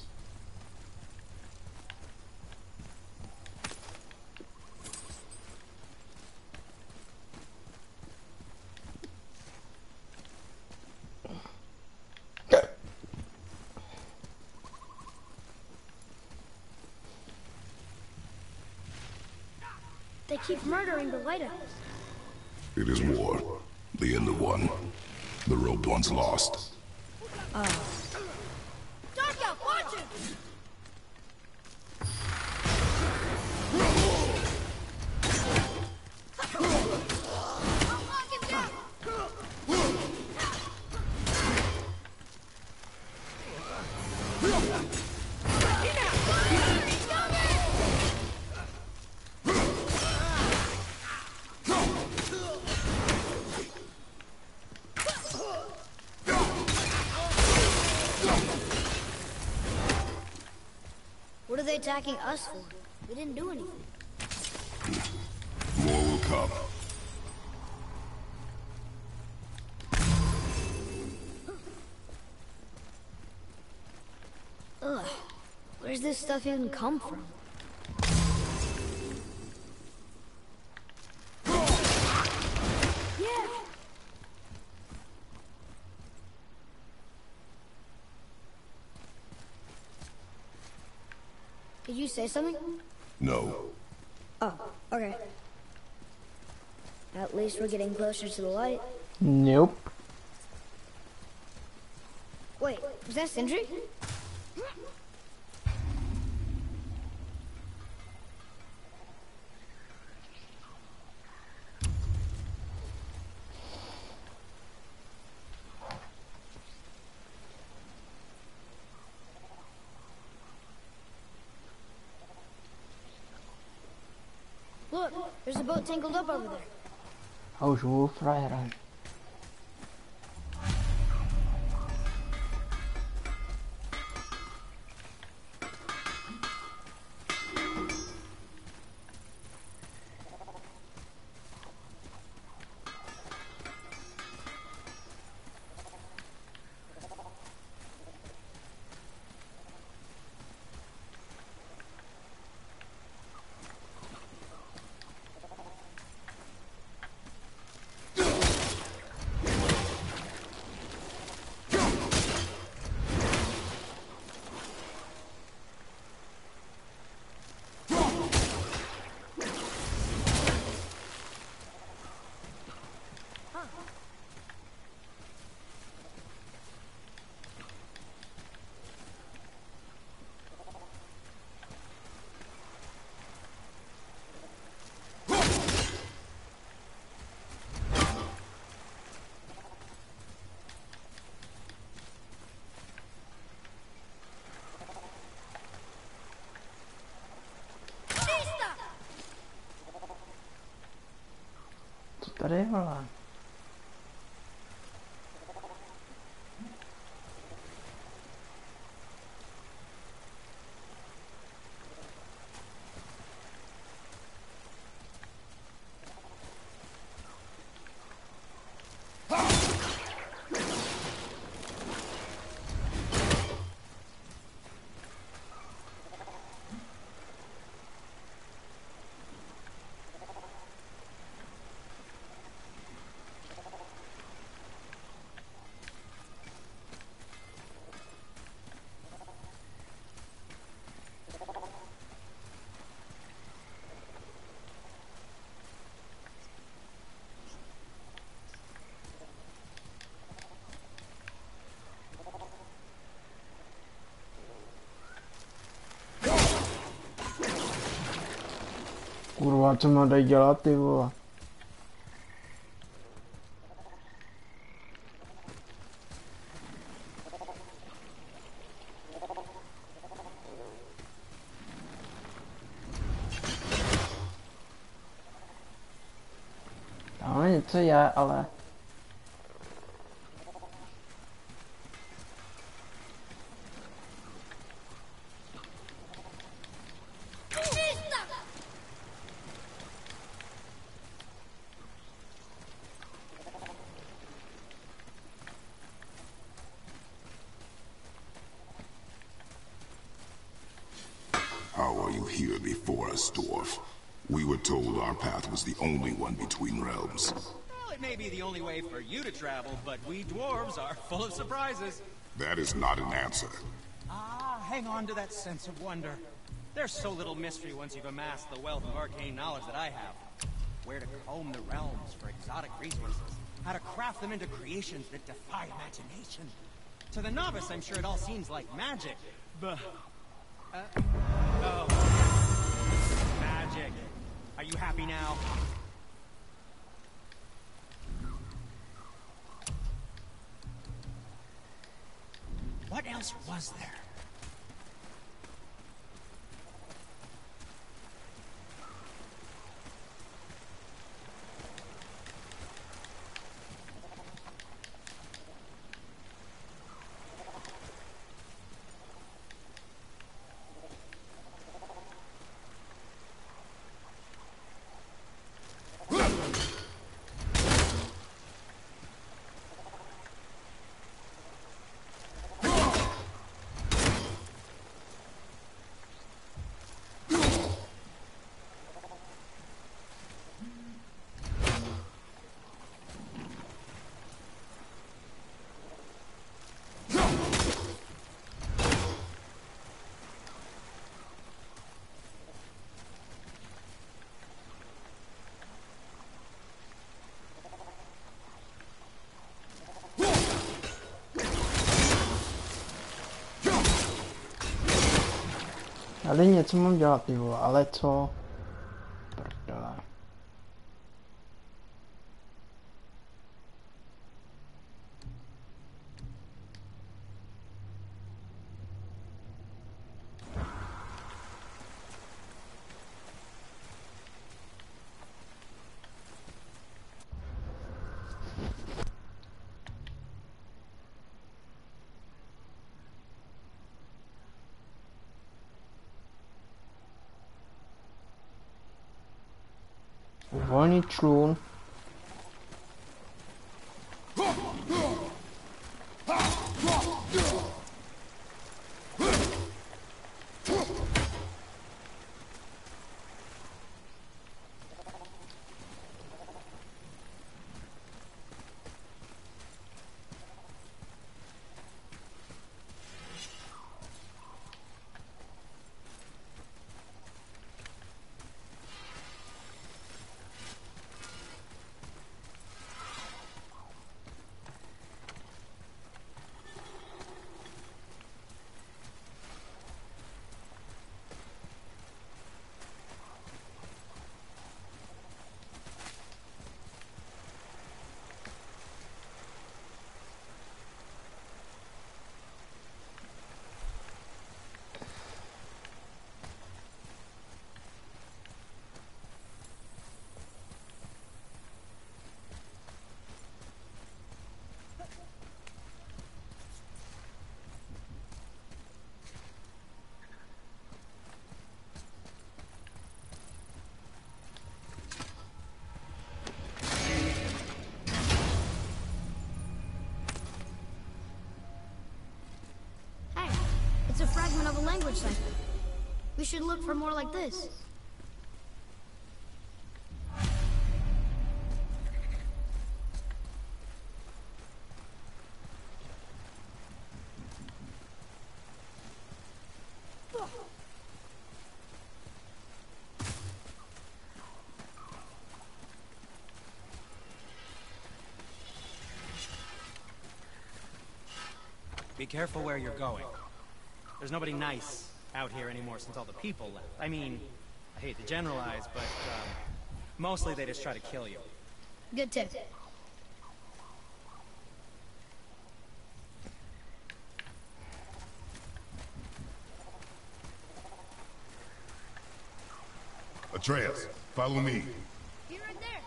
They keep murdering the Lighthouse. It is war. The end of one. The robed one's lost. Oh. Dark out, watch it! What are they attacking us for? We didn't do anything. More will come. Ugh. Where's this stuff even come from? Yeah! Did you say something? No. Oh, okay. At least we're getting closer to the light. Nope. Wait, was that Sindri? Look, there's a boat tangled up over there. Oh, zo frajer. Tady je, vole. Kurva, co má tady dělat, ty vole? Tam něco je, ale... How are you here before us, dwarf? We were told our path was the only one between realms. Well, it may be the only way for you to travel, but we dwarves are full of surprises. That is not an answer. Ah, hang on to that sense of wonder. There's so little mystery once you've amassed the wealth of arcane knowledge that I have. Where to comb the realms for exotic resources. How to craft them into creations that defy imagination. To the novice, I'm sure it all seems like magic, but... oh. Magic. Are you happy now? What else was there? Tady něco mám dělat, ty vole, ale co? Prdele. Uvolnit člun. It's a fragment of a language cipher. We should look for more like this. Be careful where you're going. There's nobody nice out here anymore since all the people left. I mean, I hate to generalize, but mostly they just try to kill you. Good tip. Atreus, follow me. You're right there.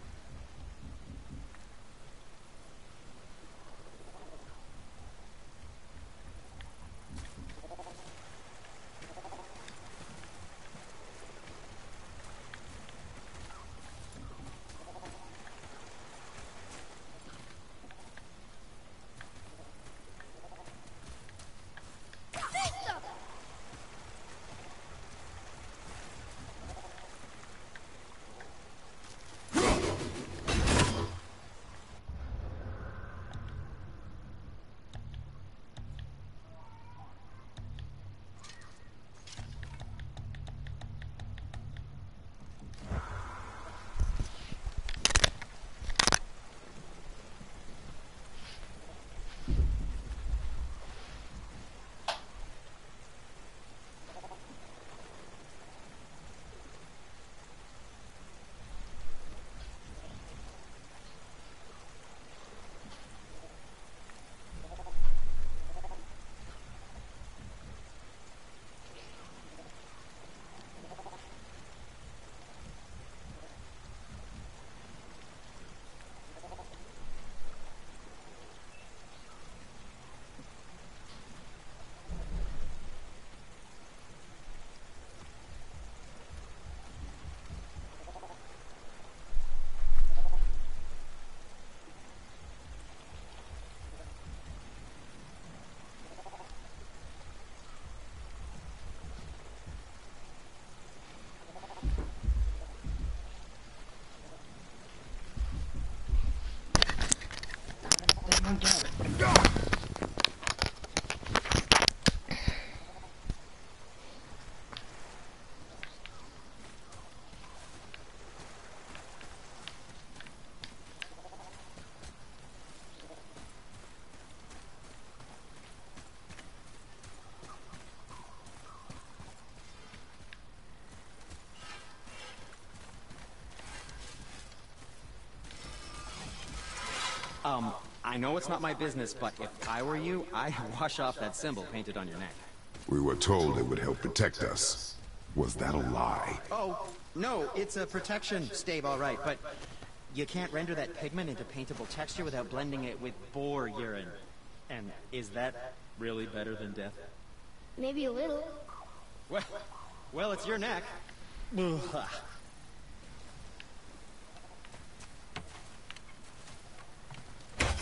I know it's not my business, but if I were you, I'd wash off that symbol painted on your neck. We were told it would help protect us. Was that a lie? Oh, no, it's a protection stave, all right, but you can't render that pigment into paintable texture without blending it with boar urine. And is that really better than death? Maybe a little. Well, it's your neck.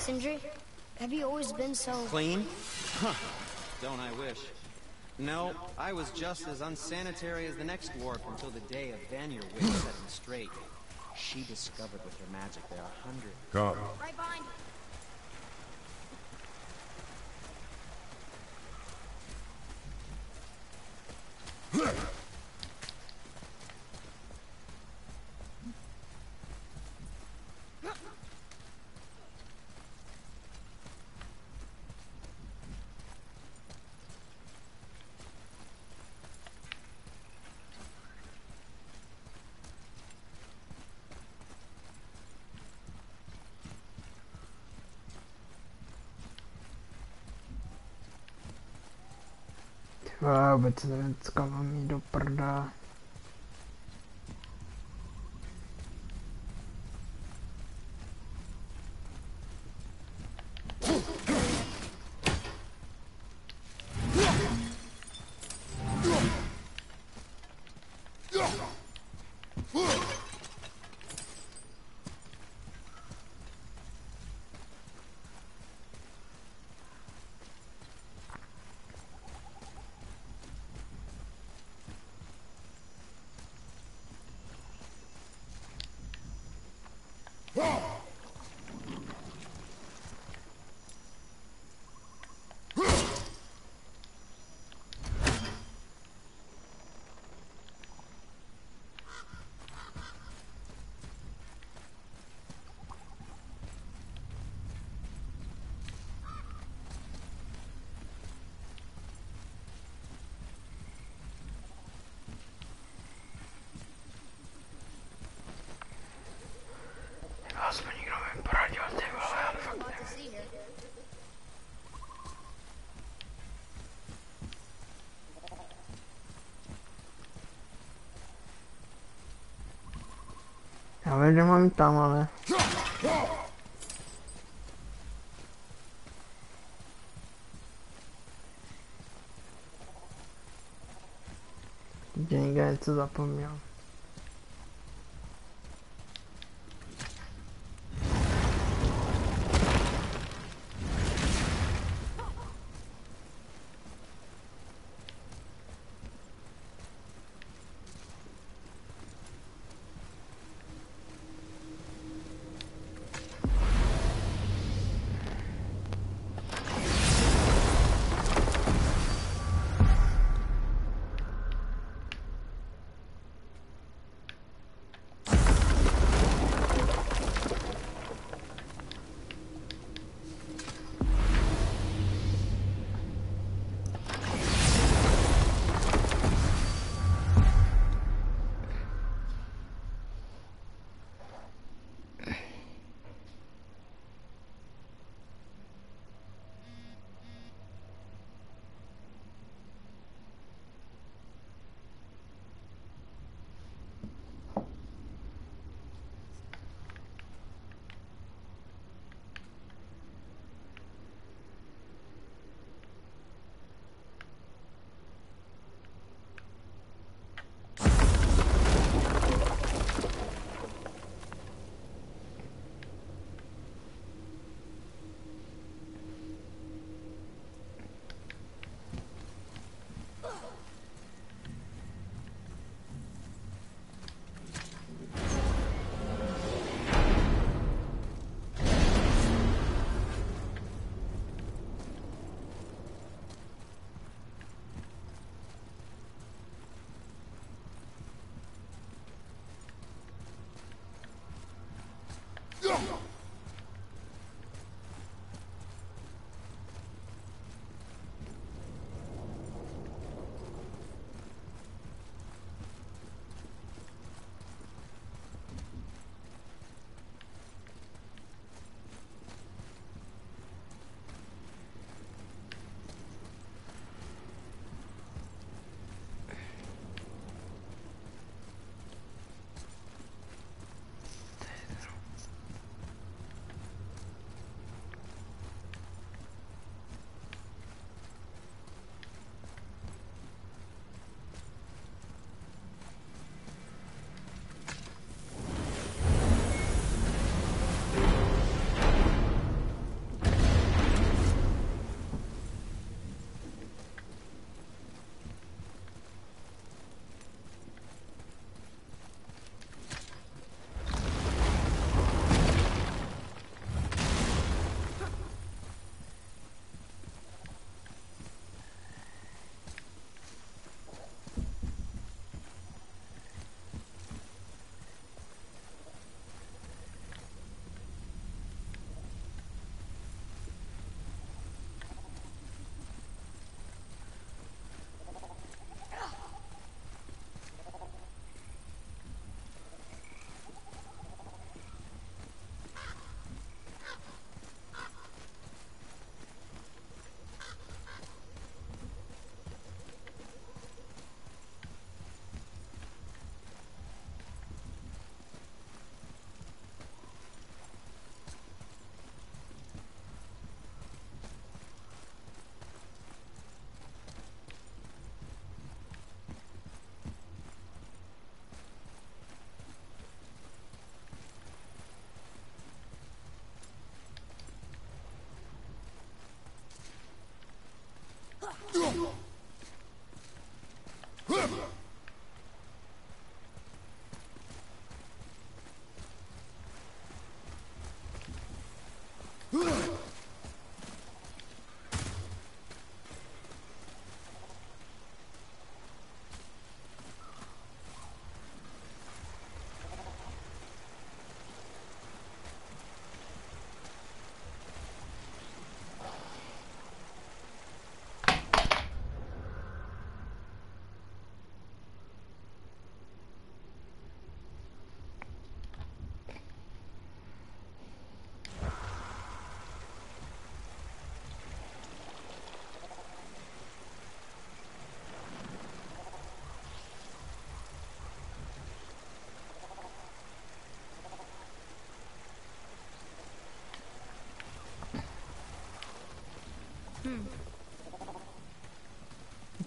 Sindri, have you always been so... Clean? Huh. Don't I wish. No, I was just as unsanitary as the next dwarf until the day of Vanir Witch set me straight. She discovered with her magic there are hundreds. Come. Right behind. Vůbec nevím, co mám jít do prda. Aspoň nikdo mi poradil, ty vole, ale fakt nevím. Já vím, že mám jít tam, ale... Někde něco zapomněl.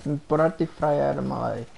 Pořád ty frajer malej.